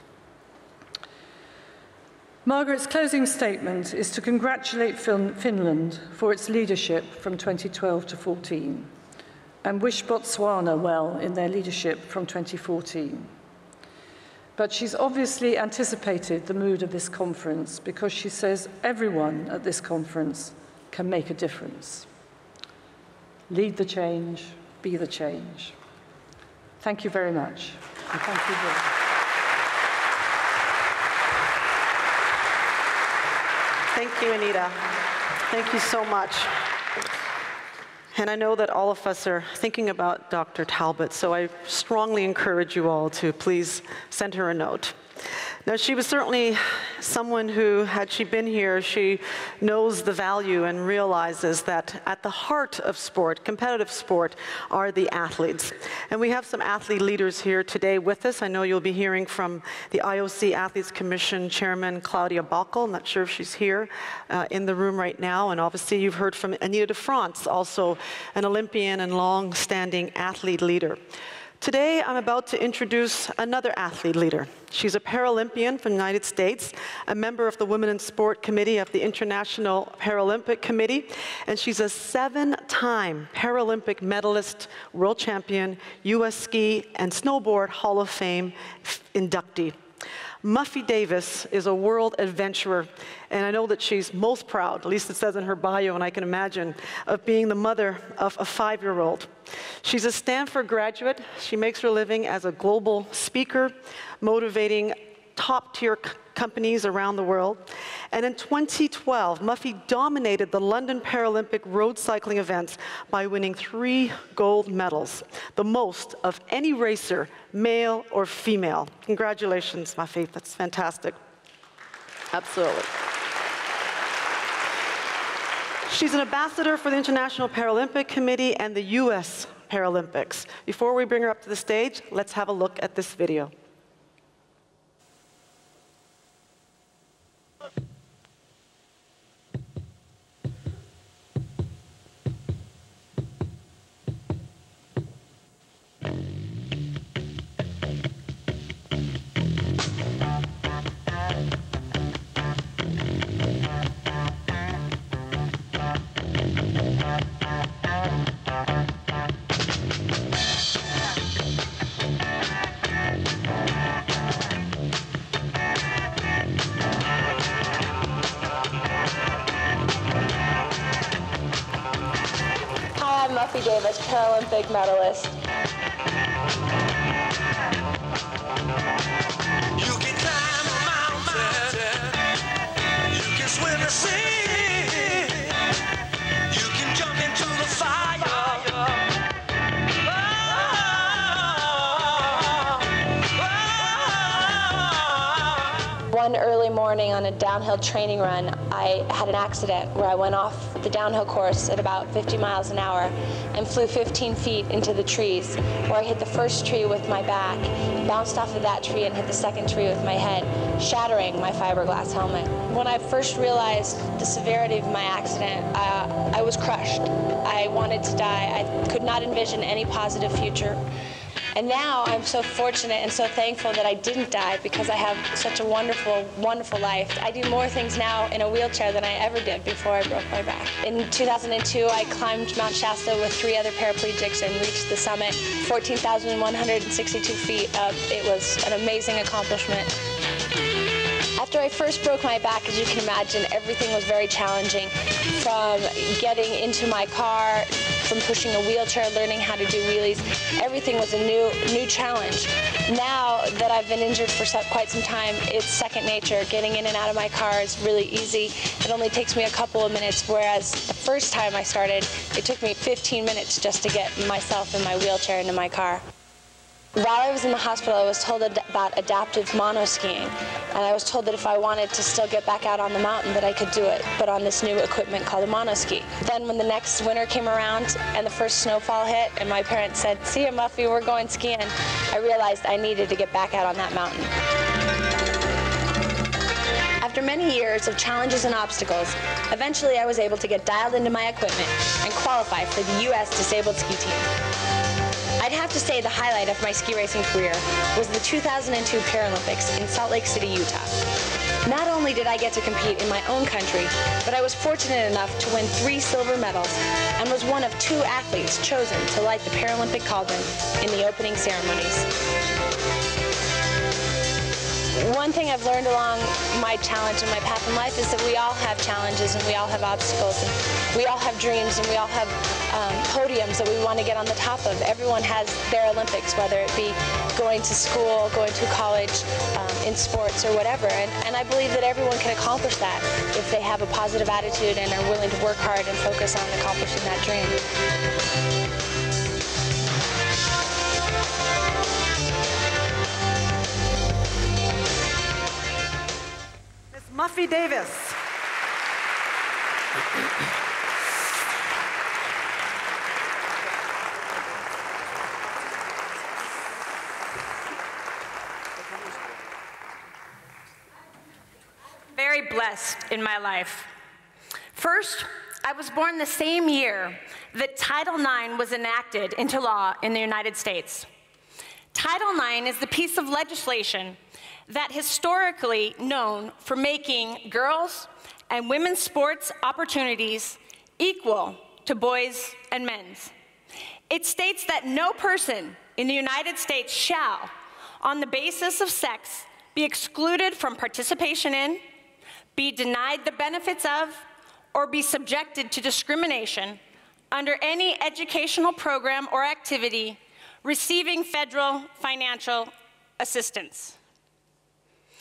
Margaret's closing statement is to congratulate fin Finland for its leadership from twenty twelve to fourteen and wish Botswana well in their leadership from twenty fourteen. But she's obviously anticipated the mood of this conference because she says everyone at this conference can make a difference. Lead the change, be the change. Thank you very much. And thank you very much. Thank you, Anita. Thank you so much. And I know that all of us are thinking about Doctor Talbot, so I strongly encourage you all to please send her a note. Now, she was certainly someone who, had she been here, she knows the value and realizes that at the heart of sport, competitive sport, are the athletes. And we have some athlete leaders here today with us. I know you'll be hearing from the I O C Athletes Commission Chairman Claudia Bockel. I'm not sure if she's here uh, in the room right now. And obviously you've heard from Anita de France, also an Olympian and long-standing athlete leader. Today, I'm about to introduce another athlete leader. She's a Paralympian from the United States, a member of the Women in Sport Committee of the International Paralympic Committee, and she's a seven-time Paralympic medalist, world champion, U S Ski and Snowboard Hall of Fame inductee. Muffy Davis is a world adventurer, and I know that she's most proud, at least it says in her bio, and I can imagine, of being the mother of a five-year-old. She's a Stanford graduate. She makes her living as a global speaker, motivating top-tier companies around the world. And in twenty twelve, Muffy dominated the London Paralympic road cycling events by winning three gold medals, the most of any racer, male or female. Congratulations, Muffy, that's fantastic. Absolutely. She's an ambassador for the International Paralympic Committee and the U S Paralympics. Before we bring her up to the stage, let's have a look at this video. Muffy Davis, Paralympic medalist. You can climb a mountain, you can swim the sea, you can jump into the fire. One early morning on a downhill training run, I had an accident where I went off the downhill course at about fifty miles an hour and flew fifteen feet into the trees, where I hit the first tree with my back, bounced off of that tree and hit the second tree with my head, shattering my fiberglass helmet. When I first realized the severity of my accident, uh, I was crushed. I wanted to die. I could not envision any positive future. And now I'm so fortunate and so thankful that I didn't die, because I have such a wonderful, wonderful life. I do more things now in a wheelchair than I ever did before I broke my back. In two thousand two, I climbed Mount Shasta with three other paraplegics and reached the summit, fourteen thousand one hundred sixty-two feet up. It was an amazing accomplishment. After I first broke my back, as you can imagine, everything was very challenging. From getting into my car, from pushing a wheelchair, learning how to do wheelies, everything was a new, new challenge. Now that I've been injured for quite some time, it's second nature. Getting in and out of my car is really easy. It only takes me a couple of minutes, whereas the first time I started, it took me fifteen minutes just to get myself in my wheelchair into my car. While I was in the hospital, I was told ad about adaptive monoskiing, and I was told that if I wanted to still get back out on the mountain that I could do it, but on this new equipment called a monoski. Then when the next winter came around and the first snowfall hit and my parents said, "See ya, Muffy, we're going skiing," I realized I needed to get back out on that mountain. After many years of challenges and obstacles, eventually I was able to get dialed into my equipment and qualify for the U S Disabled Ski Team. I'd have to say the highlight of my ski racing career was the two thousand two Paralympics in Salt Lake City, Utah. Not only did I get to compete in my own country, but I was fortunate enough to win three silver medals and was one of two athletes chosen to light the Paralympic cauldron in the opening ceremonies. One thing I've learned along my challenge and my path in life is that we all have challenges and we all have obstacles and we all have dreams and we all have um, podiums that we want to get on the top of. Everyone has their Olympics, whether it be going to school, going to college, um, in sports or whatever. And, and I believe that everyone can accomplish that if they have a positive attitude and are willing to work hard and focus on accomplishing that dream. Muffy Davis. Very blessed in my life. First, I was born the same year that Title nine was enacted into law in the United States. Title nine is the piece of legislation that historically known for making girls and women's sports opportunities equal to boys and men's. It states that no person in the United States shall, on the basis of sex, be excluded from participation in, be denied the benefits of, or be subjected to discrimination under any educational program or activity receiving federal financial assistance.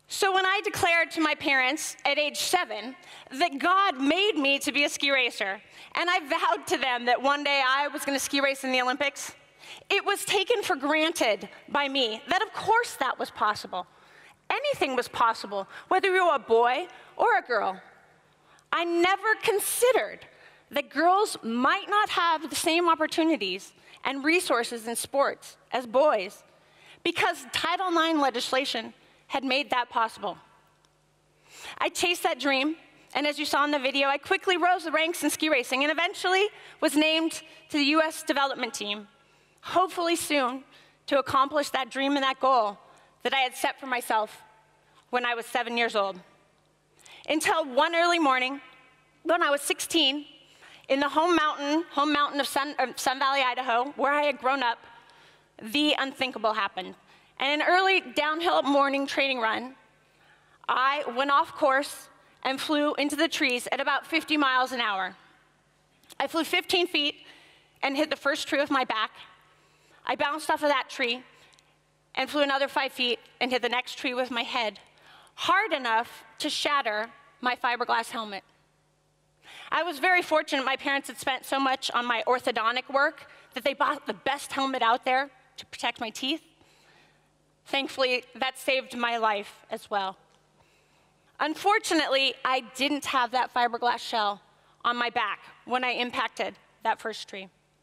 So when I declared to my parents at age seven that God made me to be a ski racer, and I vowed to them that one day I was going to ski race in the Olympics, it was taken for granted by me that of course that was possible. Anything was possible, whether you were a boy or a girl. I never considered that girls might not have the same opportunities and resources in sports as boys because Title nine legislation had made that possible. I chased that dream, and as you saw in the video, I quickly rose the ranks in ski racing and eventually was named to the U S development team, hopefully soon to accomplish that dream and that goal that I had set for myself when I was seven years old. Until one early morning, when I was sixteen, in the home mountain, home mountain of Sun, uh, Sun Valley, Idaho, where I had grown up, the unthinkable happened. And an early downhill morning training run, I went off course and flew into the trees at about fifty miles an hour. I flew fifteen feet and hit the first tree with my back. I bounced off of that tree and flew another five feet and hit the next tree with my head, hard enough to shatter my fiberglass helmet. I was very fortunate my parents had spent so much on my orthodontic work that they bought the best helmet out there to protect my teeth. Thankfully, that saved my life as well. Unfortunately, I didn't have that fiberglass shell on my back when I impacted that first tree.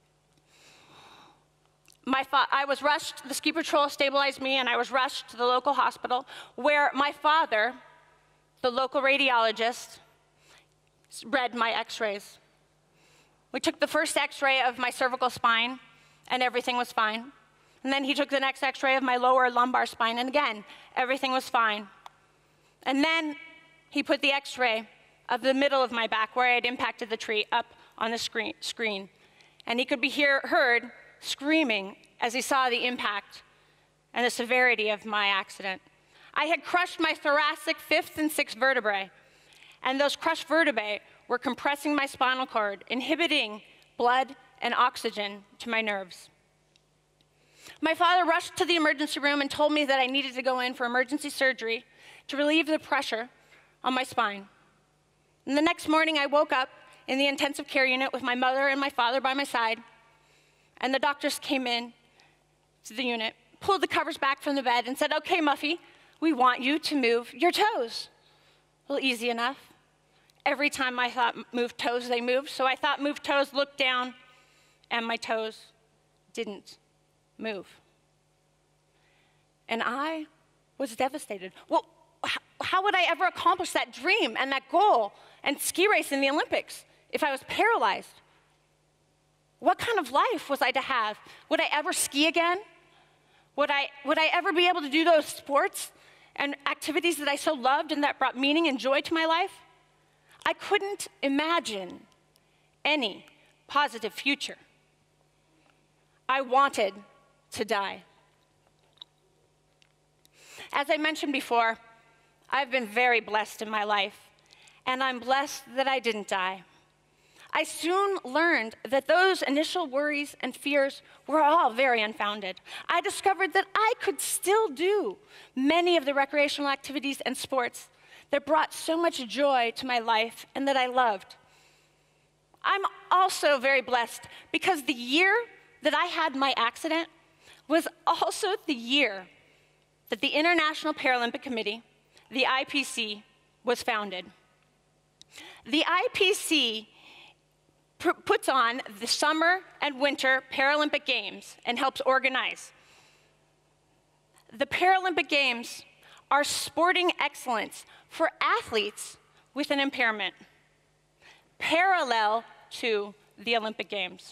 My fa- I was rushed, the ski patrol stabilized me, and I was rushed to the local hospital where my father, the local radiologist, read my x-rays. We took the first x-ray of my cervical spine, and everything was fine. And then he took the next x-ray of my lower lumbar spine, and again, everything was fine. And then he put the x-ray of the middle of my back where I had impacted the tree up on the screen. screen. And he could be hear, heard screaming as he saw the impact and the severity of my accident. I had crushed my thoracic fifth and sixth vertebrae, and those crushed vertebrae were compressing my spinal cord, inhibiting blood and oxygen to my nerves. My father rushed to the emergency room and told me that I needed to go in for emergency surgery to relieve the pressure on my spine. And the next morning, I woke up in the intensive care unit with my mother and my father by my side, and the doctors came in to the unit, pulled the covers back from the bed, and said, "Okay, Muffy, we want you to move your toes." Well, easy enough. Every time I thought move toes, they moved, so I thought move toes, looked down, and my toes didn't move. And I was devastated. Well, how would I ever accomplish that dream and that goal and ski race in the Olympics if I was paralyzed? What kind of life was I to have? Would I ever ski again? Would I, would I ever be able to do those sports and activities that I so loved and that brought meaning and joy to my life? I couldn't imagine any positive future. I wanted to die. As I mentioned before, I've been very blessed in my life, and I'm blessed that I didn't die. I soon learned that those initial worries and fears were all very unfounded. I discovered that I could still do many of the recreational activities and sports that brought so much joy to my life and that I loved. I'm also very blessed because the year that I had my accident was also the year that the International Paralympic Committee, the I P C, was founded. The I P C puts on the summer and winter Paralympic Games and helps organize. The Paralympic Games are sporting excellence for athletes with an impairment, parallel to the Olympic Games.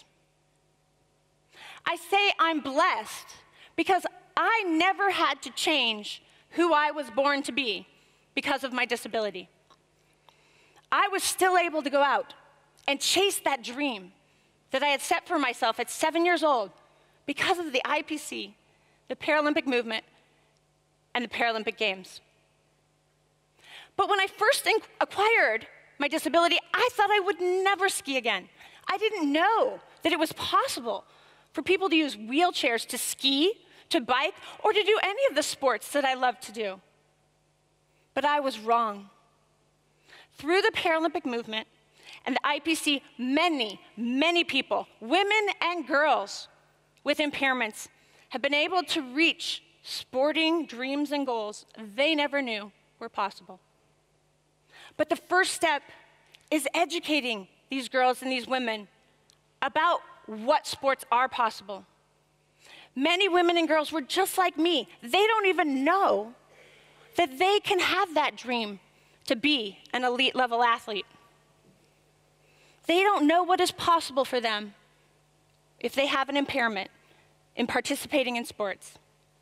I say I'm blessed because I never had to change who I was born to be because of my disability. I was still able to go out and chase that dream that I had set for myself at seven years old because of the I P C, the Paralympic movement, and the Paralympic Games. But when I first acquired my disability, I thought I would never ski again. I didn't know that it was possible for people to use wheelchairs to ski, to bike, or to do any of the sports that I love to do. But I was wrong. Through the Paralympic movement and the I P C, many, many people, women and girls with impairments, have been able to reach sporting dreams and goals they never knew were possible. But the first step is educating these girls and these women about what sports are possible. Many women and girls were just like me. They don't even know that they can have that dream to be an elite level athlete. They don't know what is possible for them if they have an impairment in participating in sports.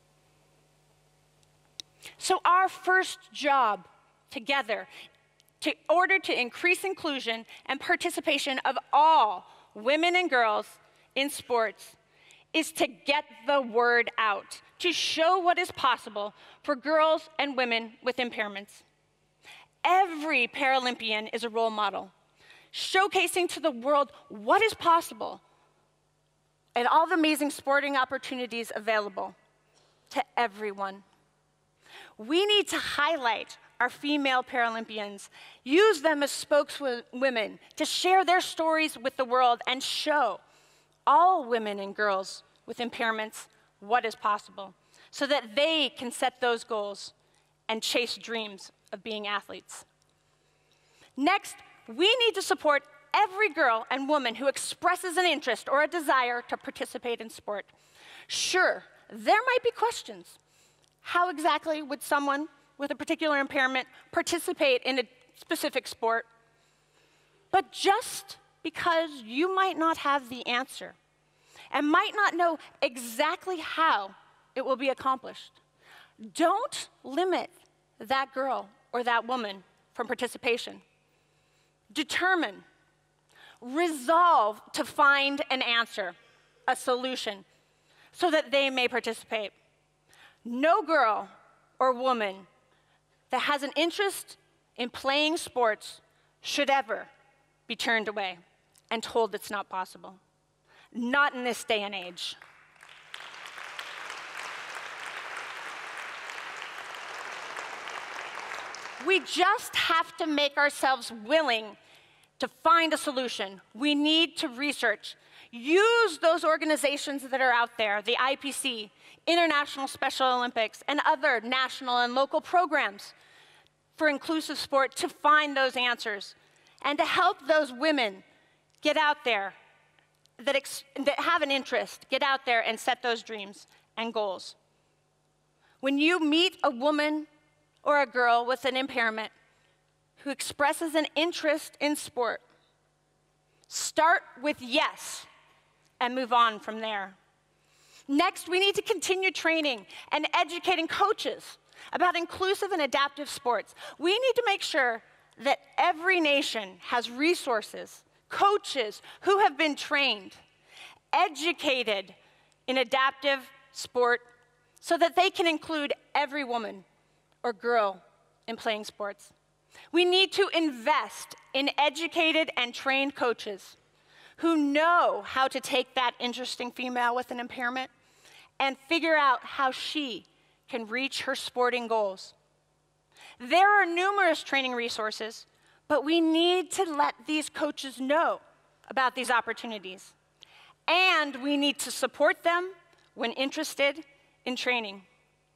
So our first job together, in order to increase inclusion and participation of all women and girls in sports, is to get the word out, to show what is possible for girls and women with impairments. Every Paralympian is a role model, showcasing to the world what is possible and all the amazing sporting opportunities available to everyone. We need to highlight our female Paralympians, use them as spokeswomen to share their stories with the world and show all women and girls with impairments what is possible, so that they can set those goals and chase dreams of being athletes. Next, we need to support every girl and woman who expresses an interest or a desire to participate in sport. Sure, there might be questions. How exactly would someone with a particular impairment participate in a specific sport? But just because you might not have the answer and might not know exactly how it will be accomplished, don't limit that girl or that woman from participation. Determine, resolve to find an answer, a solution, so that they may participate. No girl or woman that has an interest in playing sports should ever be turned away and told it's not possible. Not in this day and age. We just have to make ourselves willing to find a solution. We need to research. Use those organizations that are out there, the I P C, International Special Olympics, and other national and local programs for inclusive sport to find those answers and to help those women get out there that, ex that have an interest, get out there and set those dreams and goals. When you meet a woman or a girl with an impairment who expresses an interest in sport, start with yes and move on from there. Next, we need to continue training and educating coaches about inclusive and adaptive sports. We need to make sure that every nation has resources, coaches who have been trained, educated in adaptive sport, so that they can include every woman or girl in playing sports. We need to invest in educated and trained coaches who know how to take that interesting female with an impairment and figure out how she can reach her sporting goals. There are numerous training resources, but we need to let these coaches know about these opportunities. And we need to support them when interested in training.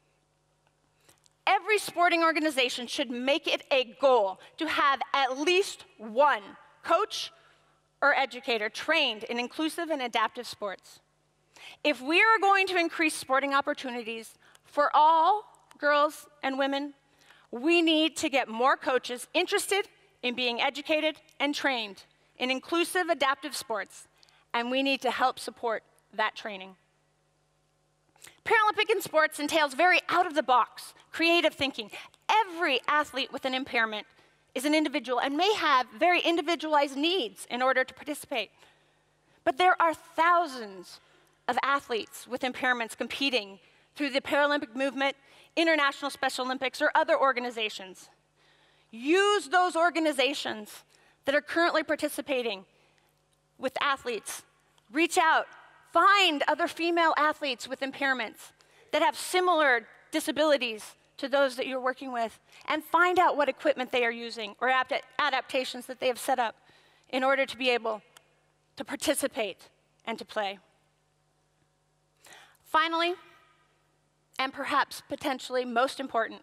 Every sporting organization should make it a goal to have at least one coach or educator trained in inclusive and adaptive sports. If we are going to increase sporting opportunities for all girls and women, we need to get more coaches interested in being educated and trained in inclusive adaptive sports, and we need to help support that training. Paralympic in sports entails very out-of-the-box, creative thinking. Every athlete with an impairment is an individual and may have very individualized needs in order to participate. But there are thousands of athletes with impairments competing through the Paralympic movement, International Special Olympics, or other organizations. Use those organizations that are currently participating with athletes. Reach out. Find other female athletes with impairments that have similar disabilities to those that you're working with and find out what equipment they are using or adapt adaptations that they have set up in order to be able to participate and to play. Finally, and perhaps potentially most important,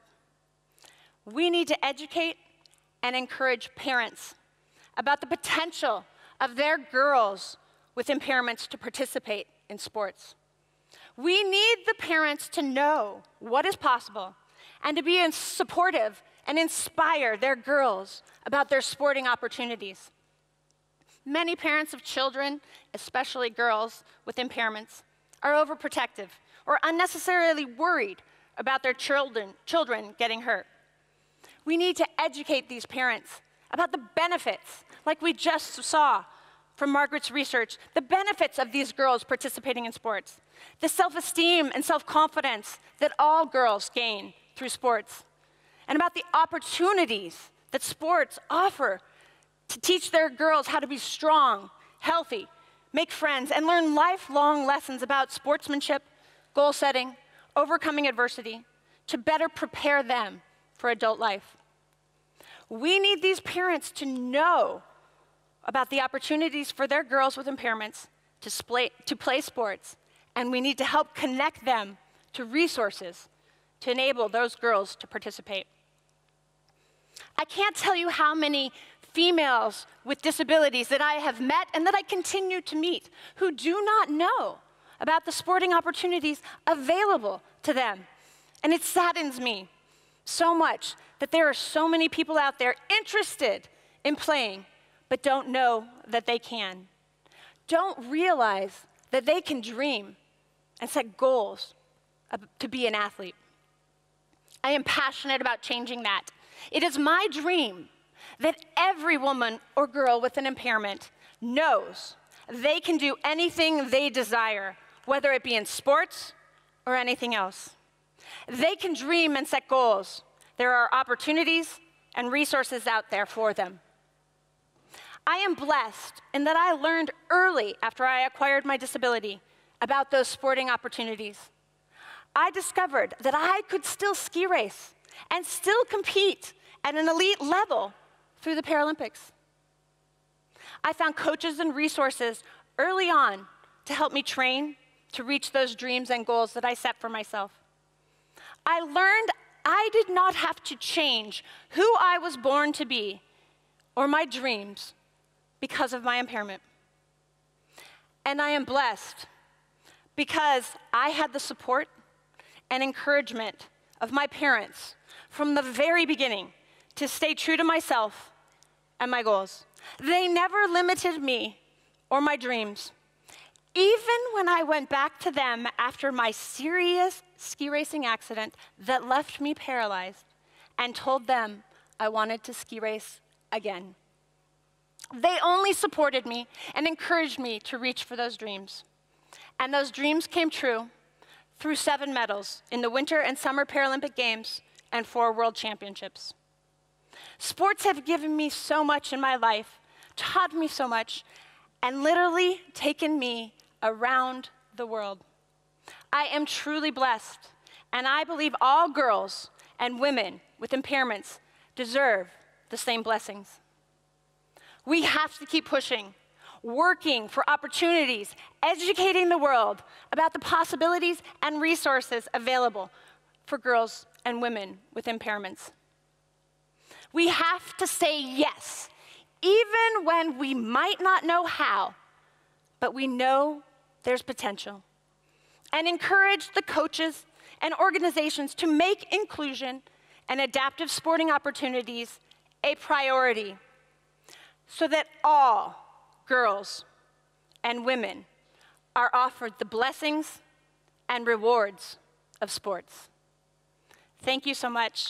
we need to educate and encourage parents about the potential of their girls with impairments to participate in sports. We need the parents to know what is possible and to be supportive and inspire their girls about their sporting opportunities. Many parents of children, especially girls with impairments, are overprotective or unnecessarily worried about their children, children getting hurt. We need to educate these parents about the benefits, like we just saw from Margaret's research, the benefits of these girls participating in sports, the self-esteem and self-confidence that all girls gain through sports, and about the opportunities that sports offer to teach their girls how to be strong, healthy, make friends, and learn lifelong lessons about sportsmanship, goal setting, overcoming adversity, to better prepare them for adult life. We need these parents to know about the opportunities for their girls with impairments to, splay, to play sports, and we need to help connect them to resources to enable those girls to participate. I can't tell you how many females with disabilities that I have met and that I continue to meet who do not know about the sporting opportunities available to them. And it saddens me so much that there are so many people out there interested in playing but don't know that they can, don't realize that they can dream and set goals to be an athlete. I am passionate about changing that. It is my dream that every woman or girl with an impairment knows they can do anything they desire, whether it be in sports or anything else. They can dream and set goals. There are opportunities and resources out there for them. I am blessed in that I learned early after I acquired my disability about those sporting opportunities. I discovered that I could still ski race and still compete at an elite level through the Paralympics. I found coaches and resources early on to help me train to reach those dreams and goals that I set for myself. I learned I did not have to change who I was born to be or my dreams because of my impairment. And I am blessed because I had the support and encouragement of my parents from the very beginning to stay true to myself and my goals. They never limited me or my dreams. Even when I went back to them after my serious ski racing accident that left me paralyzed and told them I wanted to ski race again. They only supported me and encouraged me to reach for those dreams. And those dreams came true through seven medals in the Winter and Summer Paralympic Games and four World Championships. Sports have given me so much in my life, taught me so much, and literally taken me around the world. I am truly blessed, and I believe all girls and women with impairments deserve the same blessings. We have to keep pushing, working for opportunities, educating the world about the possibilities and resources available for girls and women with impairments. We have to say yes, even when we might not know how, but we know there's potential. And encourage the coaches and organizations to make inclusion and adaptive sporting opportunities a priority so that all girls and women are offered the blessings and rewards of sports. Thank you so much.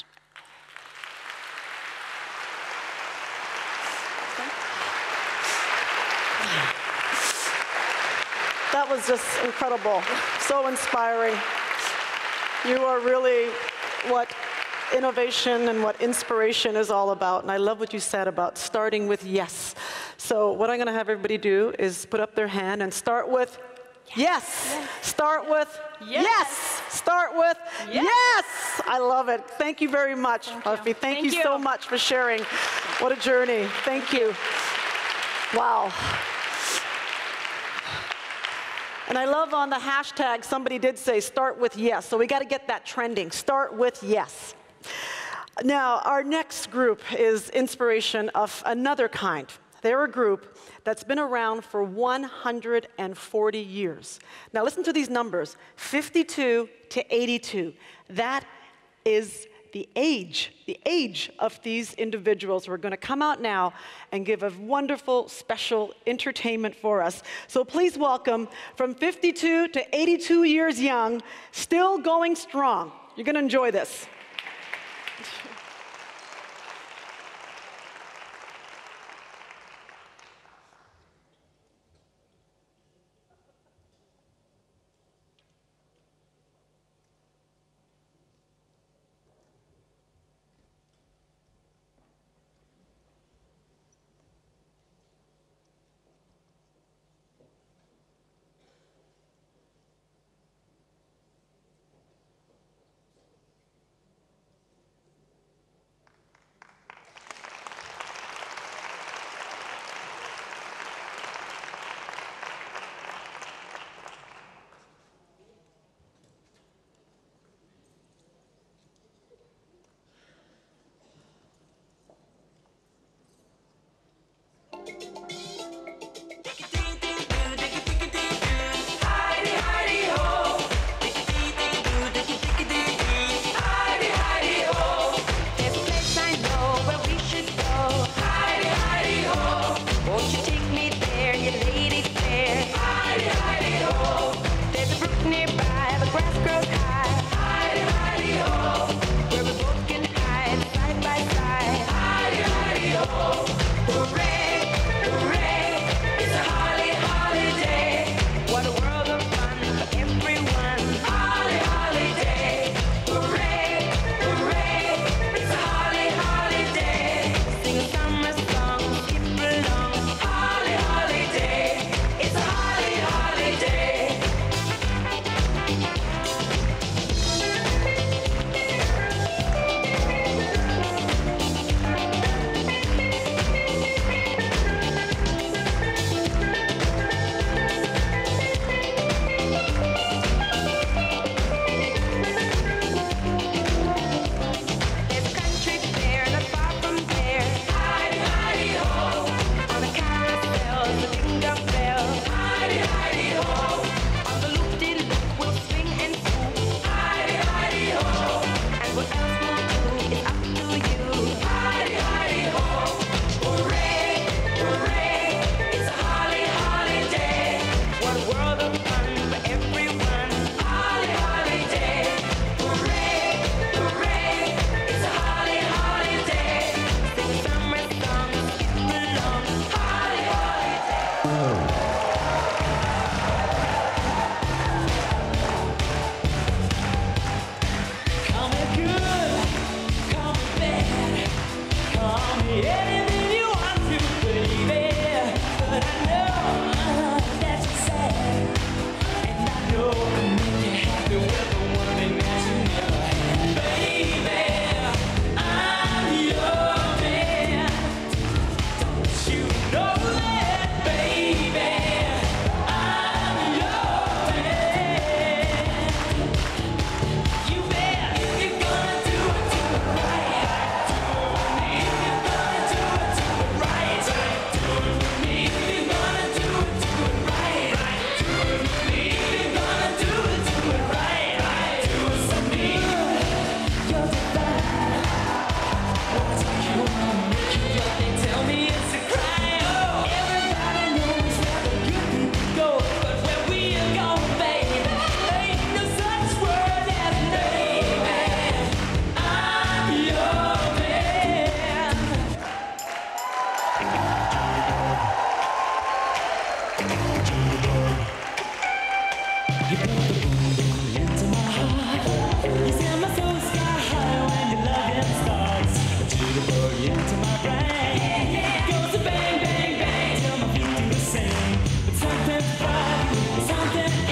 That was just incredible, so inspiring. You are really what innovation and what inspiration is all about, and I love what you said about starting with yes. So what I'm gonna have everybody do is put up their hand and start with Yes. Yes. Start with yes. yes. Start with yes. yes. I love it. Thank you very much, Muffy. Thank, Thank you, you so much for sharing. What a journey. Thank you. Wow. And I love on the hashtag, somebody did say start with yes. So we got to get that trending. Start with yes. Now, our next group is inspiration of another kind. They're a group that's been around for one hundred forty years. Now listen to these numbers, fifty-two to eighty-two. That is the age, the age of these individuals who are going to come out now and give a wonderful, special entertainment for us. So please welcome, from fifty-two to eighty-two years young, still going strong. You're going to enjoy this. Something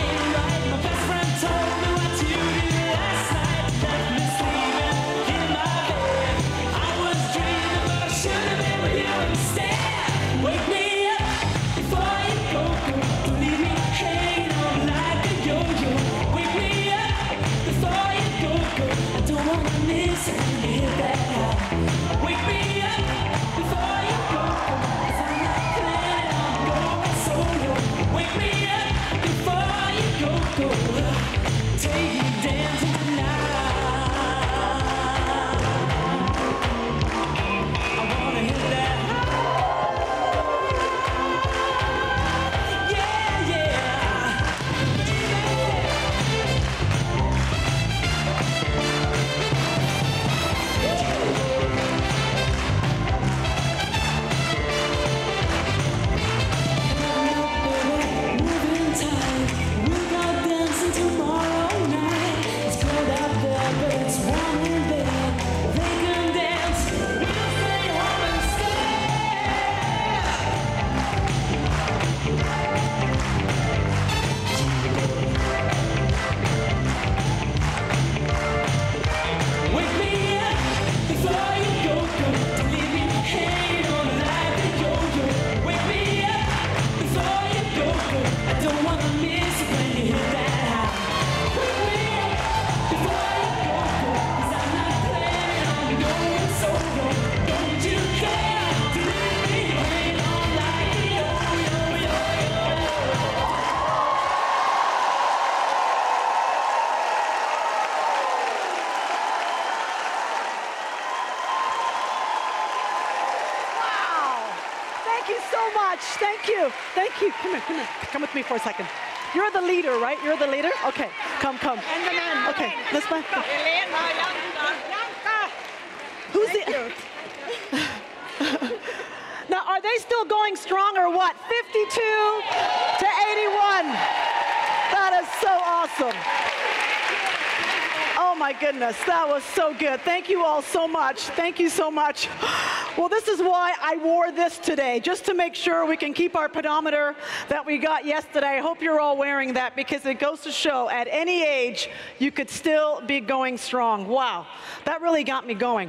Thank you. Thank you. Come here, come here. Come with me for a second. You're the leader, right? You're the leader? Okay. Come, come. And the man. Okay. This way. Who's the... Now, are they still going strong or what? fifty-two to eighty-one. That is so awesome. Oh my goodness, that was so good. Thank you all so much. Thank you so much. Well, this is why I wore this today, just to make sure we can keep our pedometer that we got yesterday. I hope you're all wearing that because it goes to show at any age you could still be going strong. Wow, that really got me going.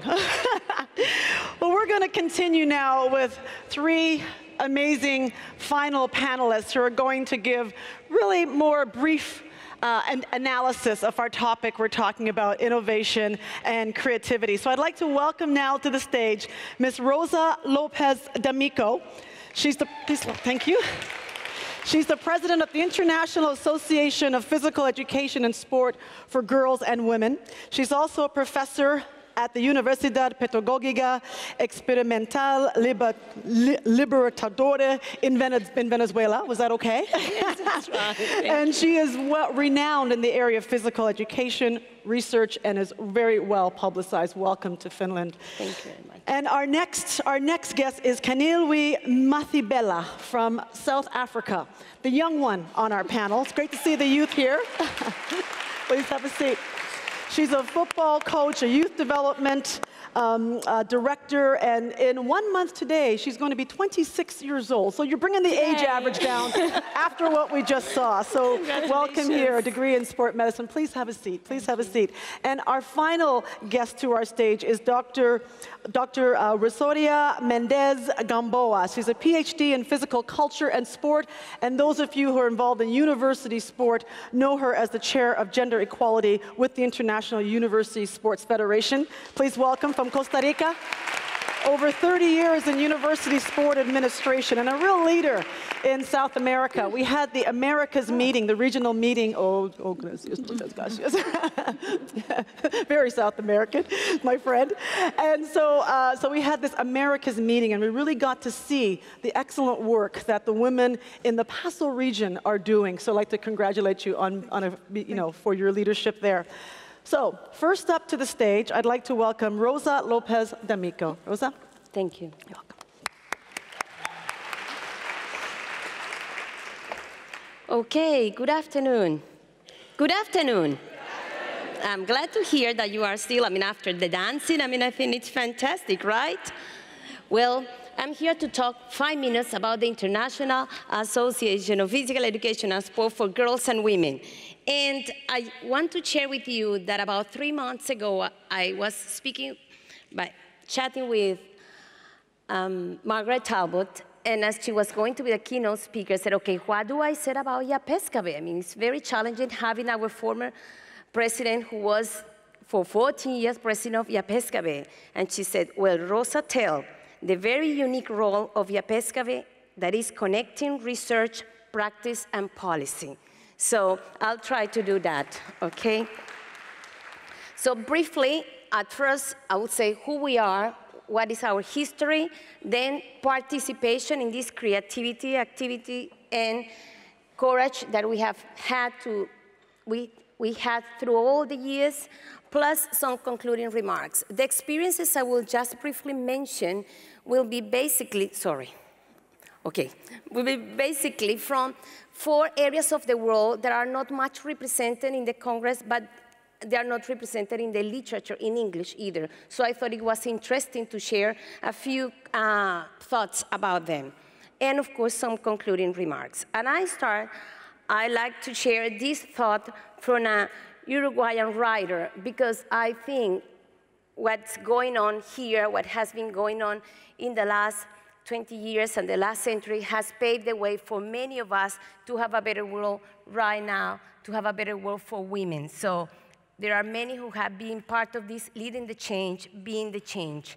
Well, we're going to continue now with three amazing final panelists who are going to give really more brief Uh, an analysis of our topic. We're talking about innovation and creativity. So I'd like to welcome now to the stage Miz Rosa Lopez D'Amico. She's the, please, thank you. She's the president of the International Association of Physical Education and Sport for Girls and Women. She's also a professor at the Universidad Pedagógica Experimental Liber Libertadora in, Venez in Venezuela. Was that okay? Yes, that's right. And she is well renowned in the area of physical education, research, and is very well publicized. Welcome to Finland. Thank you very much. And our next, our next guest is Keneilwe Mathibela from South Africa, the young one on our panel. It's great to see the youth here. Please have a seat. She's a football coach, a youth development um, uh, director, and in one month today, she's going to be twenty-six years old. So you're bringing the Yay. age average down after what we just saw. So welcome here, a degree in sport medicine. Please have a seat. Please have a seat. And our final guest to our stage is Doctor Doctor Uh, Rosaura Méndez Gamboa. She's a P H D in physical culture and sport, and those of you who are involved in university sport know her as the chair of gender equality with the International University Sports Federation. Please welcome from Costa Rica. Over thirty years in university sport administration and a real leader in South America. We had the Americas meeting, the regional meeting. Oh, oh gracias, muchas gracias. Very South American, my friend. And so, uh, so we had this Americas meeting, and we really got to see the excellent work that the women in the Paso region are doing. So I'd like to congratulate you on, on a, you know, for your leadership there. So, first up to the stage, I'd like to welcome Rosa Lopez D'Amico. Rosa? Thank you. You're welcome. Okay, good afternoon. Good afternoon. I'm glad to hear that you are still, I mean, after the dancing, I mean, I think it's fantastic, right? Well, I'm here to talk five minutes about the International Association of Physical Education and Sport for Girls and Women. And I want to share with you that about three months ago, I was speaking, by chatting with um, Margaret Talbot, and as she was going to be the keynote speaker, I said, okay, what do I say about IAPESGW? I mean, it's very challenging having our former president who was for fourteen years president of IAPESGW. And she said, well, Rosa, tell the very unique role of IAPESGW that is connecting research, practice, and policy. So I'll try to do that, okay? So briefly, at first, I would say who we are, what is our history, then participation in this creativity, activity, and courage that we have had to, we, we had through all the years, plus some concluding remarks. The experiences I will just briefly mention will be basically, sorry, okay, will be basically from four areas of the world that are not much represented in the Congress, but they are not represented in the literature in English either. So I thought it was interesting to share a few uh, thoughts about them. And of course, some concluding remarks. And I start, I like to share this thought from a Uruguayan writer, because I think what's going on here, what has been going on in the last twenty years and the last century has paved the way for many of us to have a better world right now, to have a better world for women. So there are many who have been part of this, leading the change, being the change.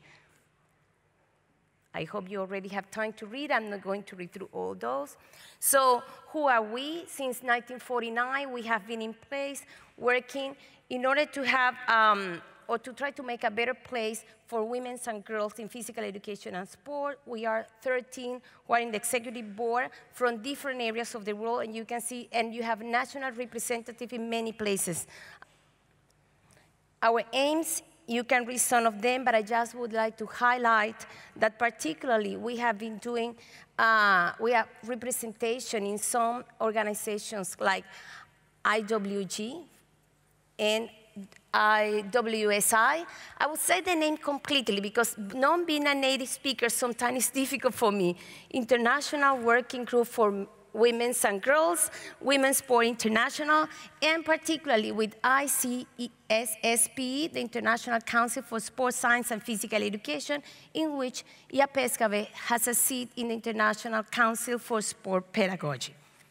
I hope you already have time to read. I'm not going to read through all those. So who are we? Since nineteen forty-nine, we have been in place working in order to have, um, or to try to make a better place for women and girls in physical education and sport. We are thirteen who are in the executive board from different areas of the world, and you can see, and you have national representatives in many places. Our aims, you can read some of them, but I just would like to highlight that particularly we have been doing, uh, we have representation in some organizations like I W G and I W S I. I would say the name completely because not being a native speaker sometimes is difficult for me. International Working Group for Women and Girls, Women's Sport International, and particularly with I C S S P E, the International Council for Sports Science and Physical Education, in which IAPESGW has a seat in the International Council for Sport Pedagogy.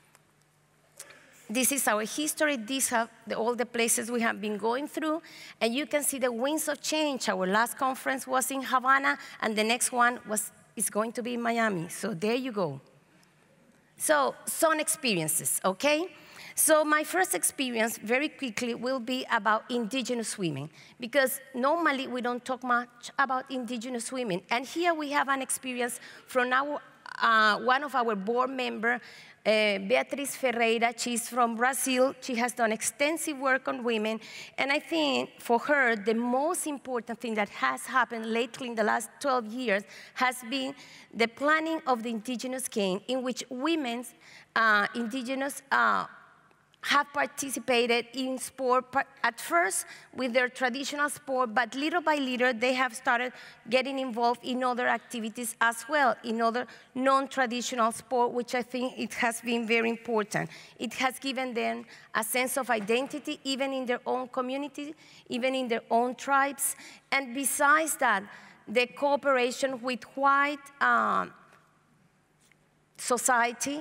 This is our history. These are the, all the places we have been going through. And you can see the winds of change. Our last conference was in Havana, and the next one was, is going to be in Miami. So there you go. So some experiences, okay? So my first experience, very quickly, will be about indigenous women, because normally we don't talk much about indigenous women. And here we have an experience from our, uh, one of our board members, Uh, Beatriz Ferreira. She's from Brazil. She has done extensive work on women. And I think for her, the most important thing that has happened lately in the last twelve years has been the planning of the Indigenous Games, in which women, uh, indigenous, uh, have participated in sport at first with their traditional sport, but little by little they have started getting involved in other activities as well, in other non-traditional sport, which I think it has been very important. It has given them a sense of identity, even in their own community, even in their own tribes. And besides that, the cooperation with white uh, society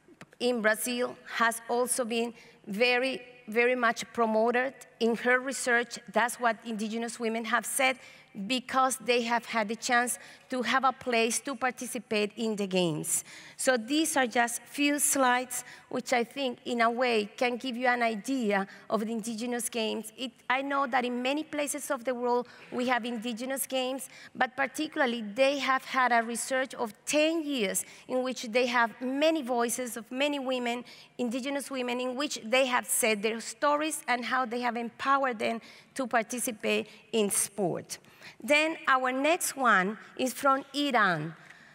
in Brazil has also been very, very much promoted. In her research, that's what indigenous women have said, because they have had the chance to have a place to participate in the games. So these are just few slides, which I think in a way can give you an idea of the indigenous games. It, I know that in many places of the world we have indigenous games, but particularly they have had a research of ten years in which they have many voices of many women, indigenous women, in which they have said their stories and how they have empowered them to participate in sport. Then our next one is from Iran.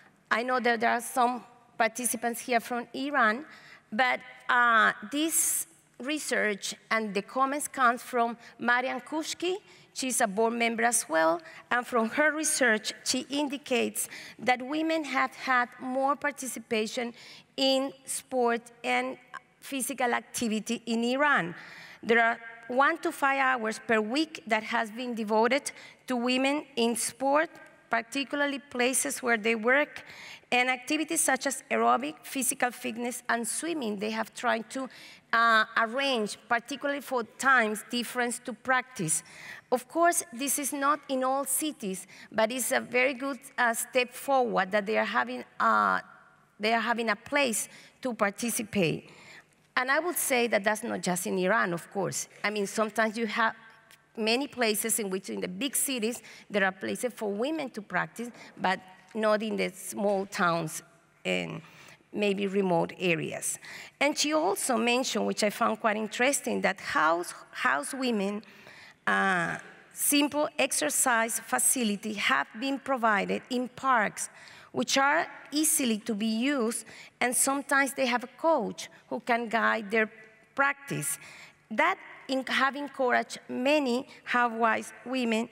I know that there are some participants here from Iran, but uh, this research and the comments comes from Marian Kushki. She's a board member as well, and from her research, she indicates that women have had more participation in sport and physical activity in Iran. There are one to five hours per week that has been devoted to women in sport, particularly places where they work, and activities such as aerobic, physical fitness, and swimming. They have tried to uh, arrange, particularly for times difference to practice. Of course, this is not in all cities, but it's a very good uh, step forward that they are having, uh, they are having a place to participate. And I would say that that's not just in Iran, of course. I mean, sometimes you have many places in which in the big cities, there are places for women to practice, but not in the small towns and maybe remote areas. And she also mentioned, which I found quite interesting, that house, house women, uh, simple exercise facilities have been provided in parks, which are easily to be used, and sometimes they have a coach who can guide their practice. That in, have encouraged many housewives, women,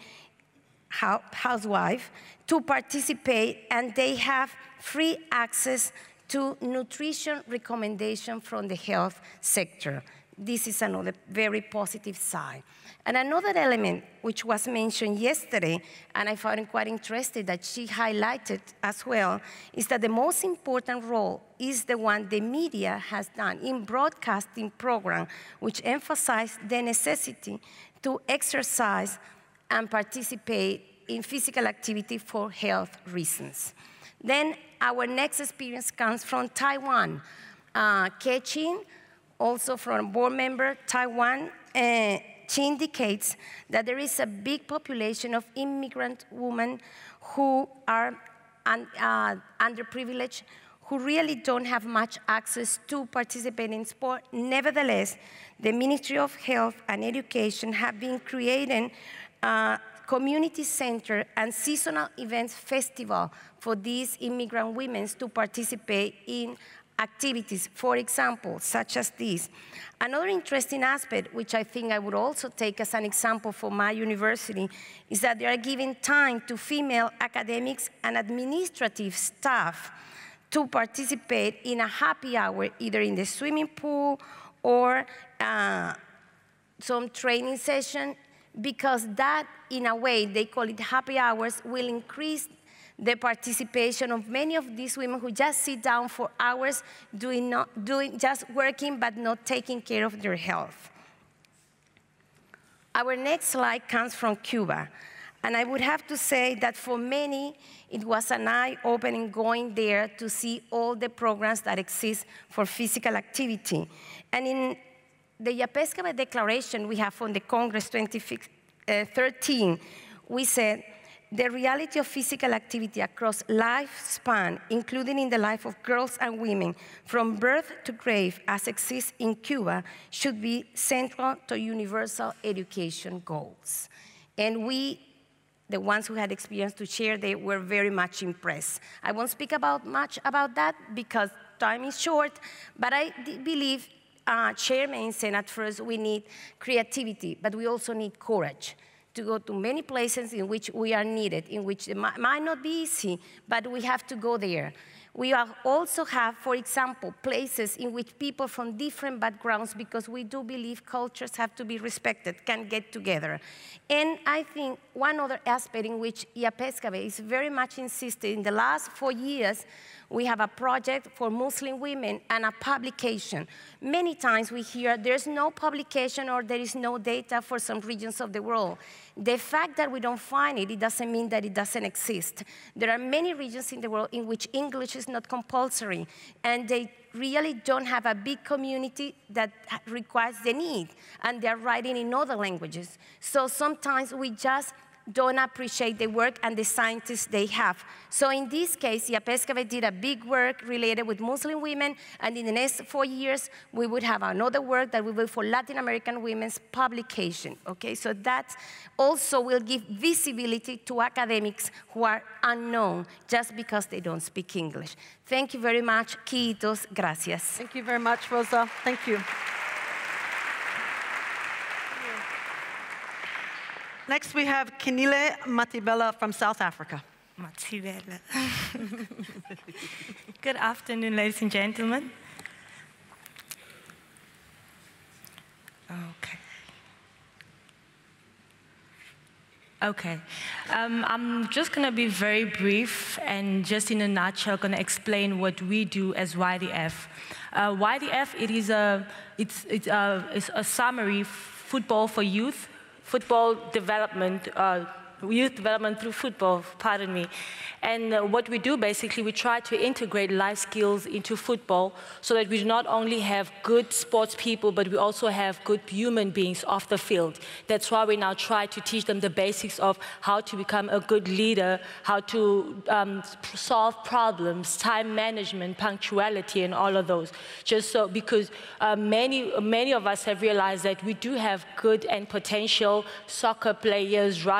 housewives, to participate, and they have free access to nutrition recommendation from the health sector. this is another very positive side. And another element which was mentioned yesterday, and I found it quite interesting that she highlighted as well, is that the most important role is the one the media has done in broadcasting programs which emphasize the necessity to exercise and participate in physical activity for health reasons. Then our next experience comes from Taiwan. Uh, Ke-Chin, also from a board member, Taiwan, uh, she indicates that there is a big population of immigrant women who are un, uh, underprivileged, who really don't have much access to participate in sport. Nevertheless, the Ministry of Health and Education have been creating a community center and seasonal events festival for these immigrant women to participate in activities, for example, such as this. Another interesting aspect, which I think I would also take as an example for my university, is that they are giving time to female academics and administrative staff to participate in a happy hour, either in the swimming pool or uh, some training session, because that, in a way, they call it happy hours, will increase the participation of many of these women who just sit down for hours doing, not, doing just working but not taking care of their health. Our next slide comes from Cuba. And I would have to say that for many, it was an eye-opening going there to see all the programs that exist for physical activity. And in the IAPESGW declaration we have from the Congress twenty thirteen, we said, the reality of physical activity across lifespan, including in the life of girls and women, from birth to grave, as exists in Cuba, should be central to universal education goals. And we, the ones who had experience to share, they were very much impressed. I won't speak about much about that because time is short, but I believe uh, Charmaine said at first we need creativity, but we also need courage to go to many places in which we are needed, in which it might not be easy, but we have to go there. We also have, for example, places in which people from different backgrounds, because we do believe cultures have to be respected, can get together. And I think one other aspect in which IAPESGW is very much insisted, in the last four years, we have a project for Muslim women and a publication. Many times we hear there's no publication or there is no data for some regions of the world. The fact that we don't find it, it doesn't mean that it doesn't exist. There are many regions in the world in which English is not compulsory, and they really don't have a big community that requires the need, and they're writing in other languages. So sometimes we just don't appreciate the work and the scientists they have. So in this case, IAPESGW did a big work related with Muslim women, and in the next four years, we would have another work that we will for Latin American women's publication, okay? So that also will give visibility to academics who are unknown just because they don't speak English. Thank you very much. Kiitos, gracias. Thank you very much, Rosa. Thank you. Next, we have Keneilwe Mathibela from South Africa. Mathibela. Good afternoon, ladies and gentlemen. Okay. Okay. Um, I'm just going to be very brief and just in a nutshell going to explain what we do as Y D F. Uh, Y D F, it is a, it's, it's a, it's a summary, football for youth, football development, uh, youth development through football, pardon me. And uh, what we do basically, we try to integrate life skills into football so that we not only have good sports people, but we also have good human beings off the field. That's why we now try to teach them the basics of how to become a good leader, how to um, solve problems, time management, punctuality, and all of those. Just so, because uh, many, many of us have realized that we do have good and potential soccer players, rugby players,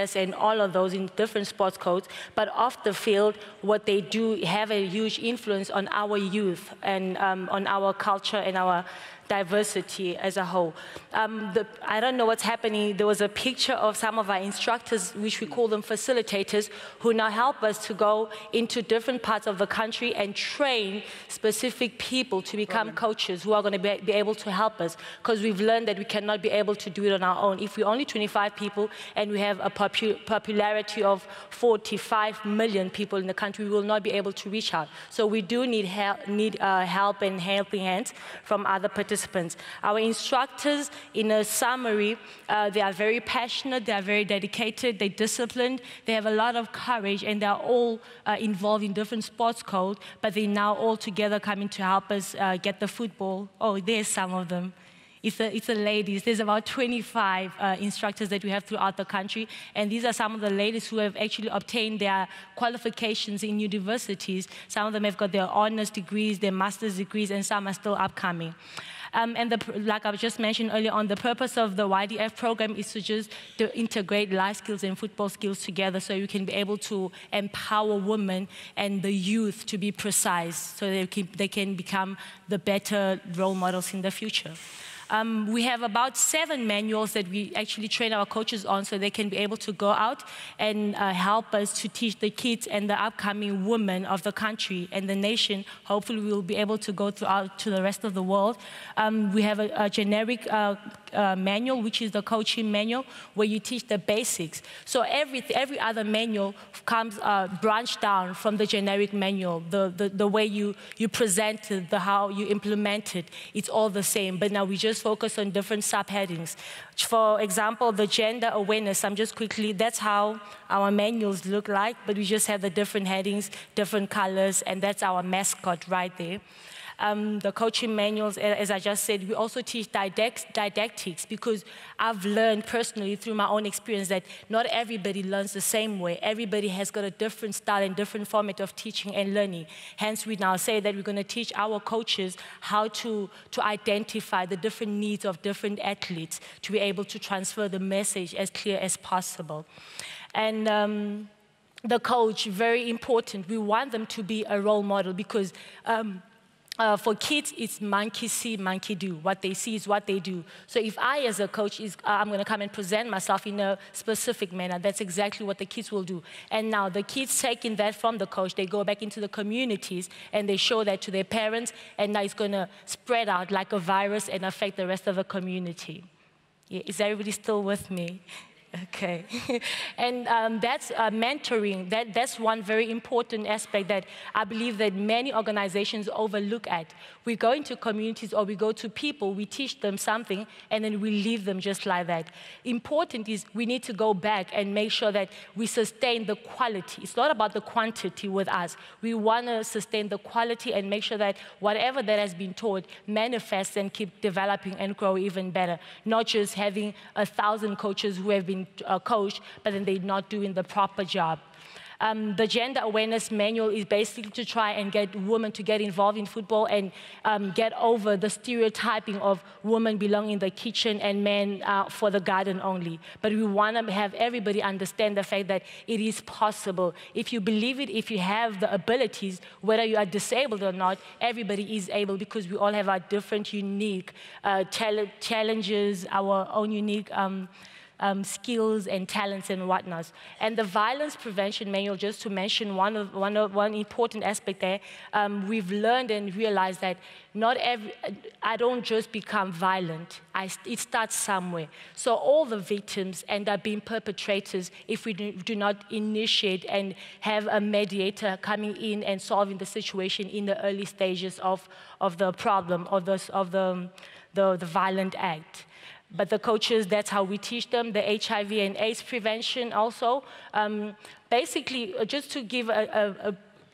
recess and all of those in different sports codes, but off the field, what they do have a huge influence on our youth and um, on our culture and our diversity as a whole. Um, the, I don't know what's happening. There was a picture of some of our instructors, which we call them facilitators, who now help us to go into different parts of the country and train specific people to become coaches who are going to be, be able to help us, because we've learned that we cannot be able to do it on our own. If we're only twenty-five people and we have a popu popularity of forty-five million people in the country, we will not be able to reach out. So we do need, hel need uh, help and helping hands from other participants. Our instructors, in a summary, uh, they are very passionate, they are very dedicated, they're disciplined, they have a lot of courage, and they're all uh, involved in different sports codes, but they're now all together coming to help us uh, get the football. Oh, there's some of them. It's the, it's the ladies. There's about twenty-five uh, instructors that we have throughout the country, and these are some of the ladies who have actually obtained their qualifications in universities. Some of them have got their honors degrees, their master's degrees, and some are still upcoming. Um, and the, like I just mentioned earlier on, the purpose of the Y D F program is to just to integrate life skills and football skills together so you can be able to empower women and the youth to be precise so they can, they can become the better role models in the future. Um, we have about seven manuals that we actually train our coaches on so they can be able to go out and uh, help us to teach the kids and the upcoming women of the country and the nation. Hopefully we will be able to go throughout to the rest of the world. Um, we have a, a generic uh, uh, manual, which is the coaching manual, where you teach the basics. So every, every other manual comes uh, branched down from the generic manual. The, the, the way you, you present it, the how you implement it, it's all the same. But now we just focus on different subheadings. For example, the gender awareness, I'm just quickly, that's how our manuals look like, but we just have the different headings, different colors, and that's our mascot right there. Um, the coaching manuals, as I just said, we also teach didact didactics, because I've learned personally through my own experience that not everybody learns the same way. Everybody has got a different style and different format of teaching and learning. Hence, we now say that we're going to teach our coaches how to, to identify the different needs of different athletes to be able to transfer the message as clear as possible. And um, the coach, very important. We want them to be a role model, because um, Uh, for kids, it's monkey see, monkey do. What they see is what they do. So if I, as a coach, is, uh, I'm going to come and present myself in a specific manner, that's exactly what the kids will do. And now the kids taking that from the coach, they go back into the communities and they show that to their parents, and now it's going to spread out like a virus and affect the rest of the community. Yeah, is everybody still with me? Okay, and um, that's uh, mentoring. That, that's one very important aspect that I believe that many organizations overlook at. We go into communities or we go to people, we teach them something, and then we leave them just like that. Important is we need to go back and make sure that we sustain the quality. It's not about the quantity with us. We want to sustain the quality and make sure that whatever that has been taught manifests and keep developing and grow even better. Not just having a thousand coaches who have been Uh, coached, but then they're not doing the proper job. Um, the gender awareness manual is basically to try and get women to get involved in football and um, get over the stereotyping of women belong in the kitchen and men uh, for the garden only. But we want to have everybody understand the fact that it is possible. If you believe it, if you have the abilities, whether you are disabled or not, everybody is able, because we all have our different, unique uh, challenges, our own unique um, Um, skills and talents and whatnot. And the violence prevention manual, just to mention one, of, one, of, one important aspect there, um, we've learned and realized that not every, I don't just become violent. I, it starts somewhere. So all the victims end up being perpetrators if we do, do not initiate and have a mediator coming in and solving the situation in the early stages of, of the problem or the, of the, the, the violent act. But the coaches, that's how we teach them. The H I V and AIDS prevention also. Um, basically, just to give a, a, a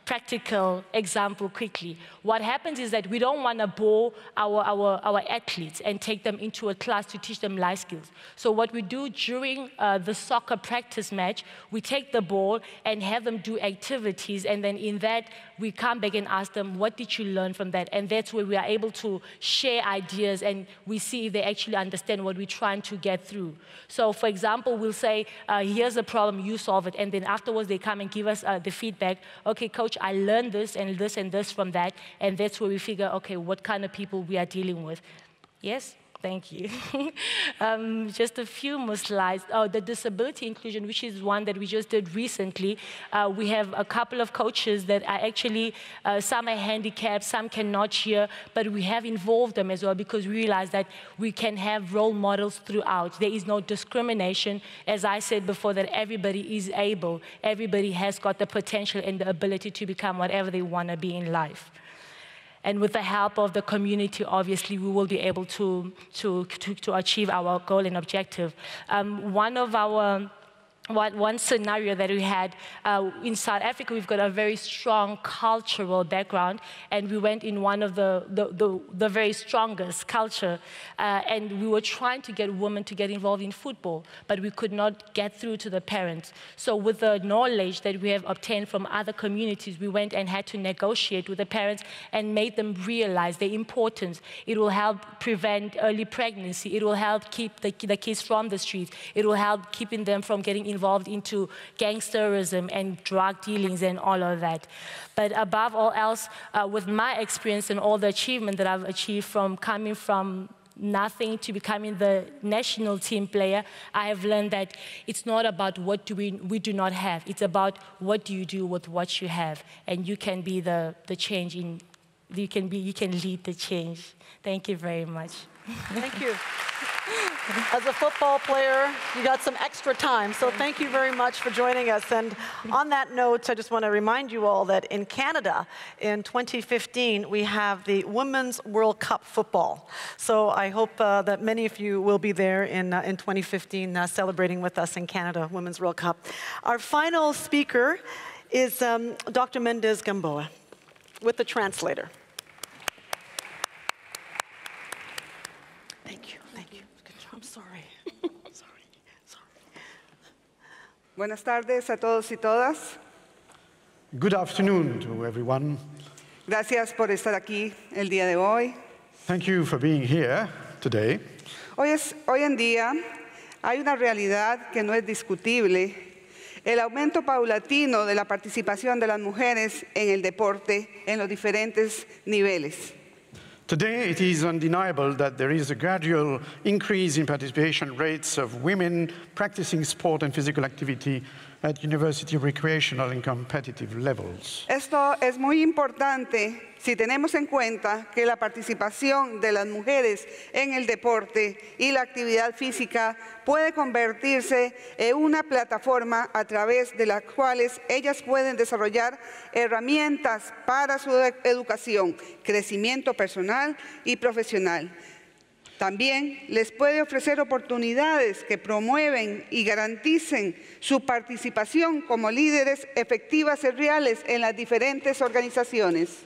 practical example quickly. What happens is that we don't want to bore our, our, our athletes and take them into a class to teach them life skills. So what we do during uh, the soccer practice match, we take the ball and have them do activities, and then in that, we come back and ask them, what did you learn from that? And that's where we are able to share ideas, and we see if they actually understand what we're trying to get through. So for example, we'll say, uh, here's a problem, you solve it, and then afterwards they come and give us uh, the feedback. Okay, coach, I learned this and this and this from that, and that's where we figure, okay, what kind of people we are dealing with. Yes? Thank you. um, just a few more slides. Oh, the disability inclusion, which is one that we just did recently. Uh, we have a couple of coaches that are actually, uh, some are handicapped, some cannot hear, but we have involved them as well because we realize that we can have role models throughout. There is no discrimination. As I said before, that everybody is able, everybody has got the potential and the ability to become whatever they want to be in life. And with the help of the community, obviously, we will be able to, to, to, to achieve our goal and objective. Um, one of our One, one scenario that we had uh, in South Africa, we've got a very strong cultural background, and we went in one of the, the, the, the very strongest culture, uh, and we were trying to get women to get involved in football, but we could not get through to the parents. So with the knowledge that we have obtained from other communities, we went and had to negotiate with the parents and made them realize the importance. It will help prevent early pregnancy. It will help keep the, the kids from the streets. It will help keeping them from getting involved involved into gangsterism and drug dealings and all of that. But above all else, uh, with my experience and all the achievement that I've achieved from coming from nothing to becoming the national team player, I have learned that it's not about what do we, we do not have. It's about what do you do with what you have. And you can be the, the change in, you can be, you can lead the change. Thank you very much. Thank you. As a football player, you got some extra time, so thank you very much for joining us. And on that note, I just want to remind you all that in Canada, in twenty fifteen, we have the Women's World Cup football. So I hope uh, that many of you will be there in, uh, in twenty fifteen, uh, celebrating with us in Canada, Women's World Cup. Our final speaker is um, Doctor Méndez Gamboa, with the translator. Thank you. Sorry. Sorry. Sorry. Buenas tardes a todos y todas. Good afternoon to everyone. Gracias por estar aquí el día de hoy. Thank you for being here today. Hoy, es, hoy en día hay una realidad que no es discutible: el aumento paulatino de la participación de las mujeres en el deporte en los diferentes niveles. Today, it is undeniable that there is a gradual increase in participation rates of women practicing sport and physical activity at university, recreational, and competitive levels. Esto es muy importante si tenemos en cuenta que la participación de las mujeres en el deporte y la actividad física puede convertirse en una plataforma a través de las cuales ellas pueden desarrollar herramientas para su educación, crecimiento personal y profesional. También les puede ofrecer oportunidades que promueven y garanticen su participación como líderes efectivas y reales en las diferentes organizaciones.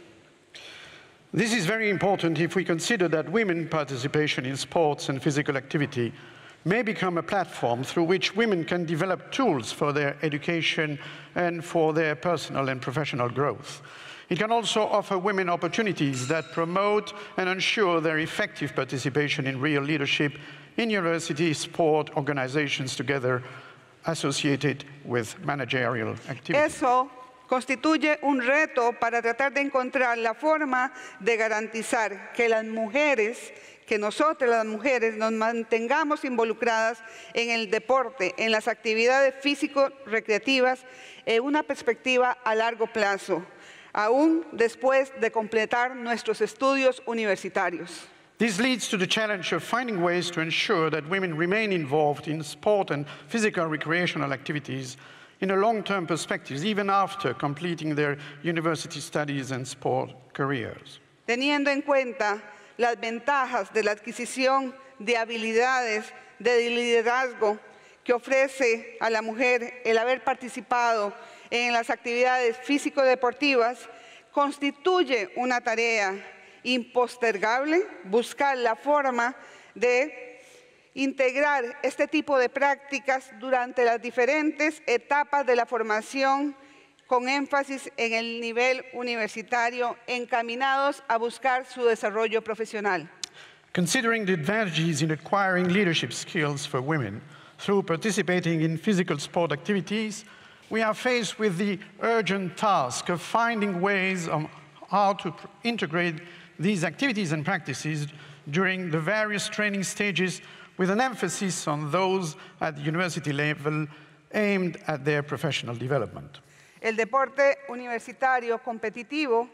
This is very important if we consider that women's participation in sports and physical activity may become a platform through which women can develop tools for their education and for their personal and professional growth. It can also offer women opportunities that promote and ensure their effective participation in real leadership in university sport organizations together associated with managerial activities. Eso constituye un reto para tratar de encontrar la forma de garantizar que las mujeres, que nosotras las mujeres nos mantengamos involucradas en el deporte, en las actividades físico-recreativas, en una perspectiva a largo plazo, aún después de completar nuestros estudios universitarios. This leads to the challenge of finding ways to ensure that women remain involved in sport and physical recreational activities in a long-term perspective, even after completing their university studies and sport careers. Teniendo en cuenta las ventajas de la adquisición de habilidades de liderazgo que ofrece a la mujer el haber participado en las actividades físico-deportivas, constituye una tarea impostergable buscar la forma de integrar este tipo de prácticas durante las diferentes etapas de la formación con énfasis en el nivel universitario, encaminados a buscar su desarrollo profesional. Considering the advantages in acquiring leadership skills for women through participating in physical sport activities, we are faced with the urgent task of finding ways on how to integrate these activities and practices during the various training stages, with an emphasis on those at the university level aimed at their professional development. El deporte universitario competitivo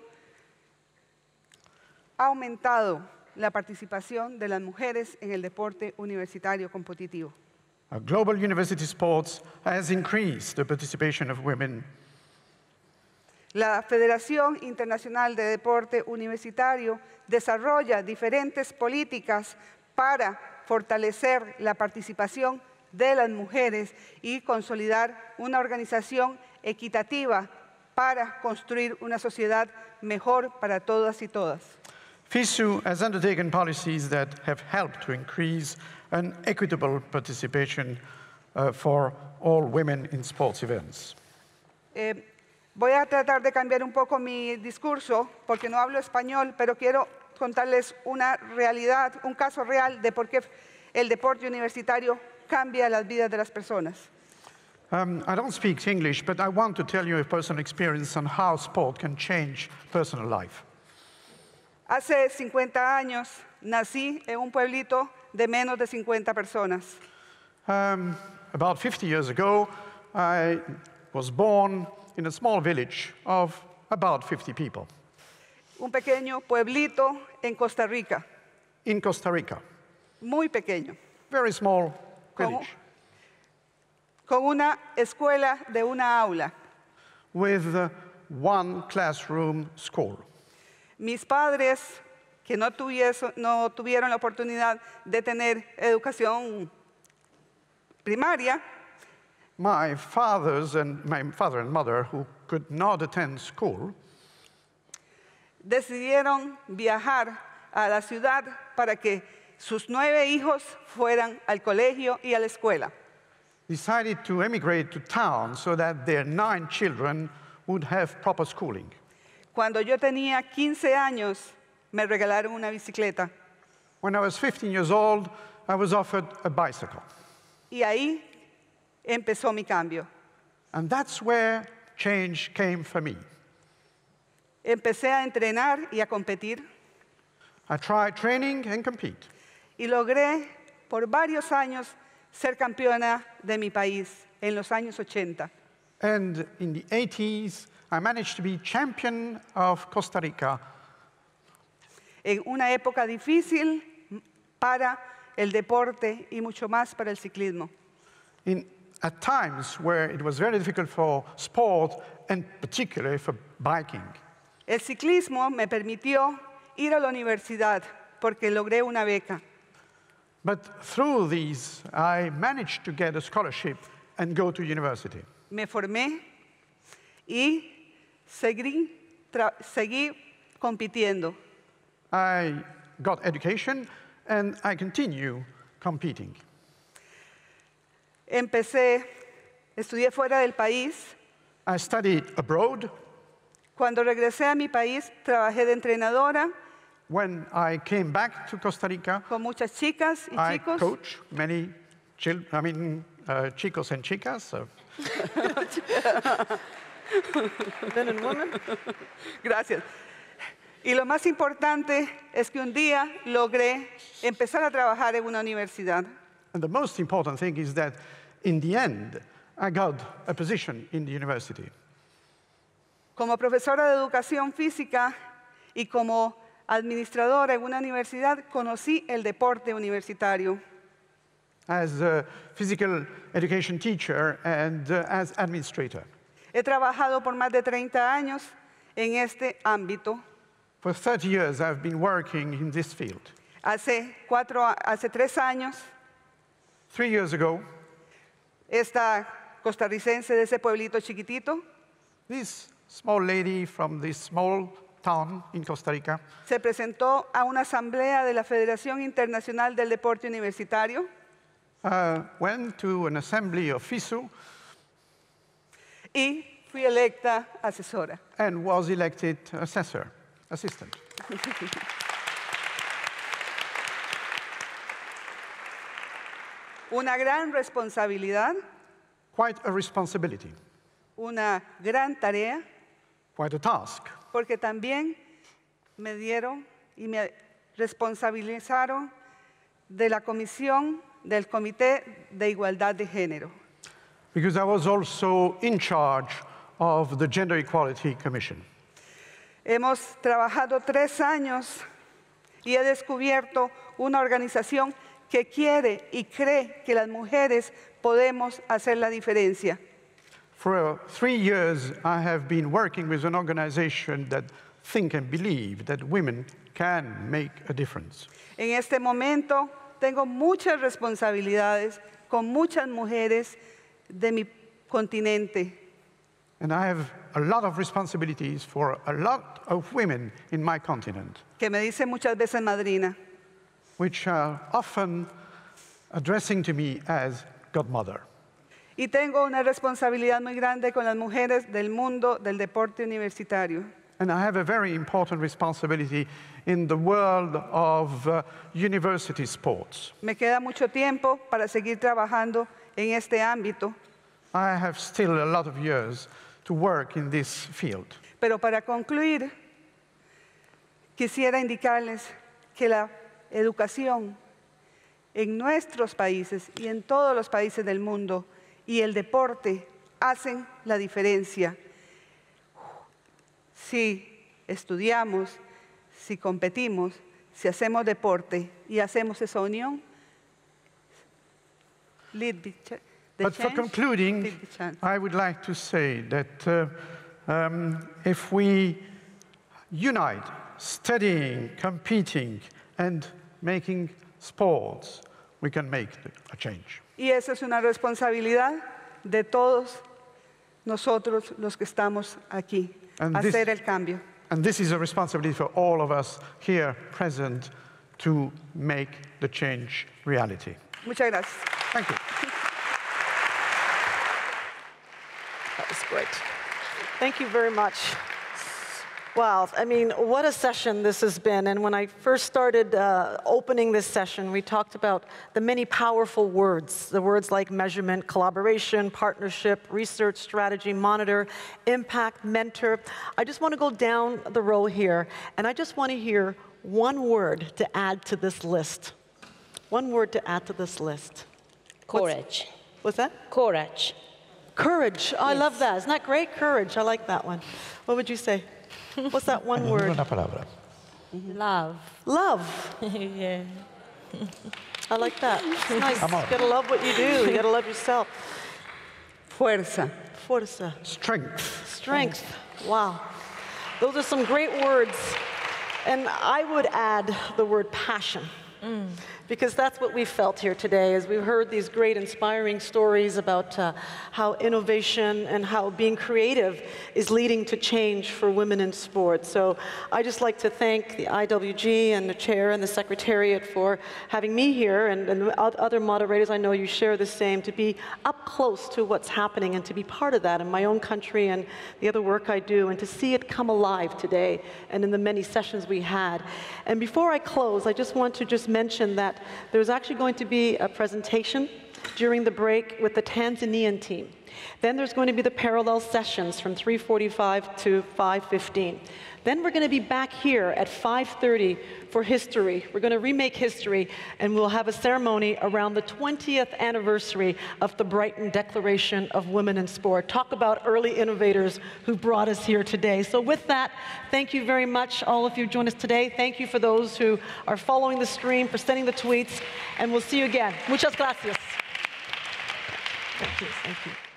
ha aumentado la participación de las mujeres en el deporte universitario competitivo. Our global university sports has increased the participation of women. La Federación Internacional de Deporte Universitario desarrolla diferentes políticas para fortalecer la participación de las mujeres y consolidar una organización equitativa para construir una sociedad mejor para todas y todas. F I S U has undertaken policies that have helped to increase an equitable participation uh, for all women in sports events. Eh, voy a tratar de cambiar un poco mi discurso porque no hablo español, pero quiero contarles una realidad, un caso real de por qué el deporte universitario cambia las vidas de las personas. Um, I don't speak English, but I want to tell you a personal experience on how sport can change personal life. Hace cincuenta años nací en un pueblito de menos de cincuenta personas. Um, about fifty years ago, I was born in a small village of about fifty people. Un pequeño pueblito en Costa Rica. In Costa Rica. Muy pequeño. Very small village. Con, con una escuela de una aula. With uh, one classroom school. Mis padres, que no, tuviese, no tuvieron la oportunidad de tener educación primaria, my fathers and my father and mother, who could not attend school, decidieron viajar a la ciudad para que sus nueve hijos fueran al colegio y a la escuela. Decided to emigrate to town so that their nine children would have proper schooling. Cuando yo tenía quince años, me regalaron una bicicleta. When I was fifteen years old, I was offered a bicycle. Y ahí empezó mi cambio. And that's where change came for me. Empecé a entrenar y a competir. I tried training and compete. Y logré por varios años ser campeona de mi país en los años ochenta. And in the eighties, I managed to be champion of Costa Rica. En una época difícil para el deporte y mucho más para el ciclismo. In, at times where it was very difficult for sport and particularly for biking. El ciclismo me permitió ir a la universidad porque logré una beca. But through these, I managed to get a scholarship and go to university. Me formé y seguí, seguí compitiendo. I got education and I continue competing. Empecé, estudié fuera del país. I studied abroad. Cuando regresé a mi país, trabajé de entrenadora. When I came back to Costa Rica, con muchas chicas y I chicos. coach many chil I mean, uh, chicos and chicas. So. Men and women. Gracias. Y lo más importante es que un día logré empezar a trabajar en una universidad. And the most important thing is that in the end, I got a position in the university. Como profesora de educación física y como administradora en una universidad, conocí el deporte universitario. As a physical education teacher and uh, as administrator. He trabajado por más de treinta años en este ámbito. For thirty years, I've been working in this field. Hace, cuatro, hace tres años, Three years ago, esta costarricense de ese pueblito chiquitito, this small lady from this small town in Costa Rica se presentó a una asamblea de la Federación Internacional del Deporte Universitario uh, went to an assembly of FISU y fui electa asesora. and was elected assessor, assistant. Una gran responsabilidad, Quite a responsibility, una gran tarea, quite a task, porque también me dieron y me responsabilizaron de la comisión del Comité de Igualdad de Género. because I was also in charge of the Gender Equality Commission. Hemos trabajado tres años y he descubierto una organización que quiere y cree que las mujeres podemos hacer la diferencia. For uh, three years, I have been working with an organization that think and believe that women can make a difference. En este momento tengo muchas responsabilidades con muchas mujeres de mi continente. And I have a lot of responsibilities for a lot of women in my continent, Que me dicen muchas veces madrina. which are often addressing to me as godmother. Y tengo una responsabilidad muy grande con las mujeres del mundo del deporte universitario. And I have a very important responsibility in the world of uh, university sports. Me queda mucho tiempo para seguir trabajando en este ámbito, I have still a lot of years to work in this field. pero para concluir, quisiera indicarles que la educación en nuestros países y en todos los países del mundo y el deporte hacen la diferencia. Si estudiamos, si competimos, si hacemos deporte y hacemos esa unión, lead the, ch the But for change, concluding, lead the change. I would like to say that uh, um, if we unite studying, competing, and making sports, we can make a change. Y eso es una responsabilidad de todos nosotros los que estamos aquí, And this- hacer el cambio. And this is a responsibility for all of us here present to make the change reality. Muchas gracias. Thank you. That was great. Thank you very much. Wow, I mean, what a session this has been. And when I first started uh, opening this session, we talked about the many powerful words, the words like measurement, collaboration, partnership, research, strategy, monitor, impact, mentor. I just want to go down the row here, and I just want to hear one word to add to this list. One word to add to this list. Courage. What's that? Courage. Courage. Oh, I love that. Isn't that great? Courage. I like that one. What would you say? What's that one word? Love. Love. Yeah. I like that. It's nice. Amor. You gotta love what you do. You gotta love yourself. Fuerza. Fuerza. Strength. Strength. Wow. Those are some great words. And I would add the word passion. Mm. Because that's what we felt here today, as we've heard these great inspiring stories about uh, how innovation and how being creative is leading to change for women in sports. So I just like to thank the I W G and the chair and the secretariat for having me here, and, and other moderators. I know you share the same, to be up close to what's happening and to be part of that in my own country and the other work I do, and to see it come alive today and in the many sessions we had. And before I close, I just want to just mention that there's actually going to be a presentation during the break with the Tanzanian team. Then there's going to be the parallel sessions from three forty-five to five fifteen. Then we're going to be back here at five thirty for history. We're going to remake history, and we'll have a ceremony around the twentieth anniversary of the Brighton Declaration of Women in Sport. Talk about early innovators who brought us here today. So with that, thank you very much, all of you who joined us today. Thank you for those who are following the stream, for sending the tweets, and we'll see you again. Muchas gracias. Thank you. Thank you.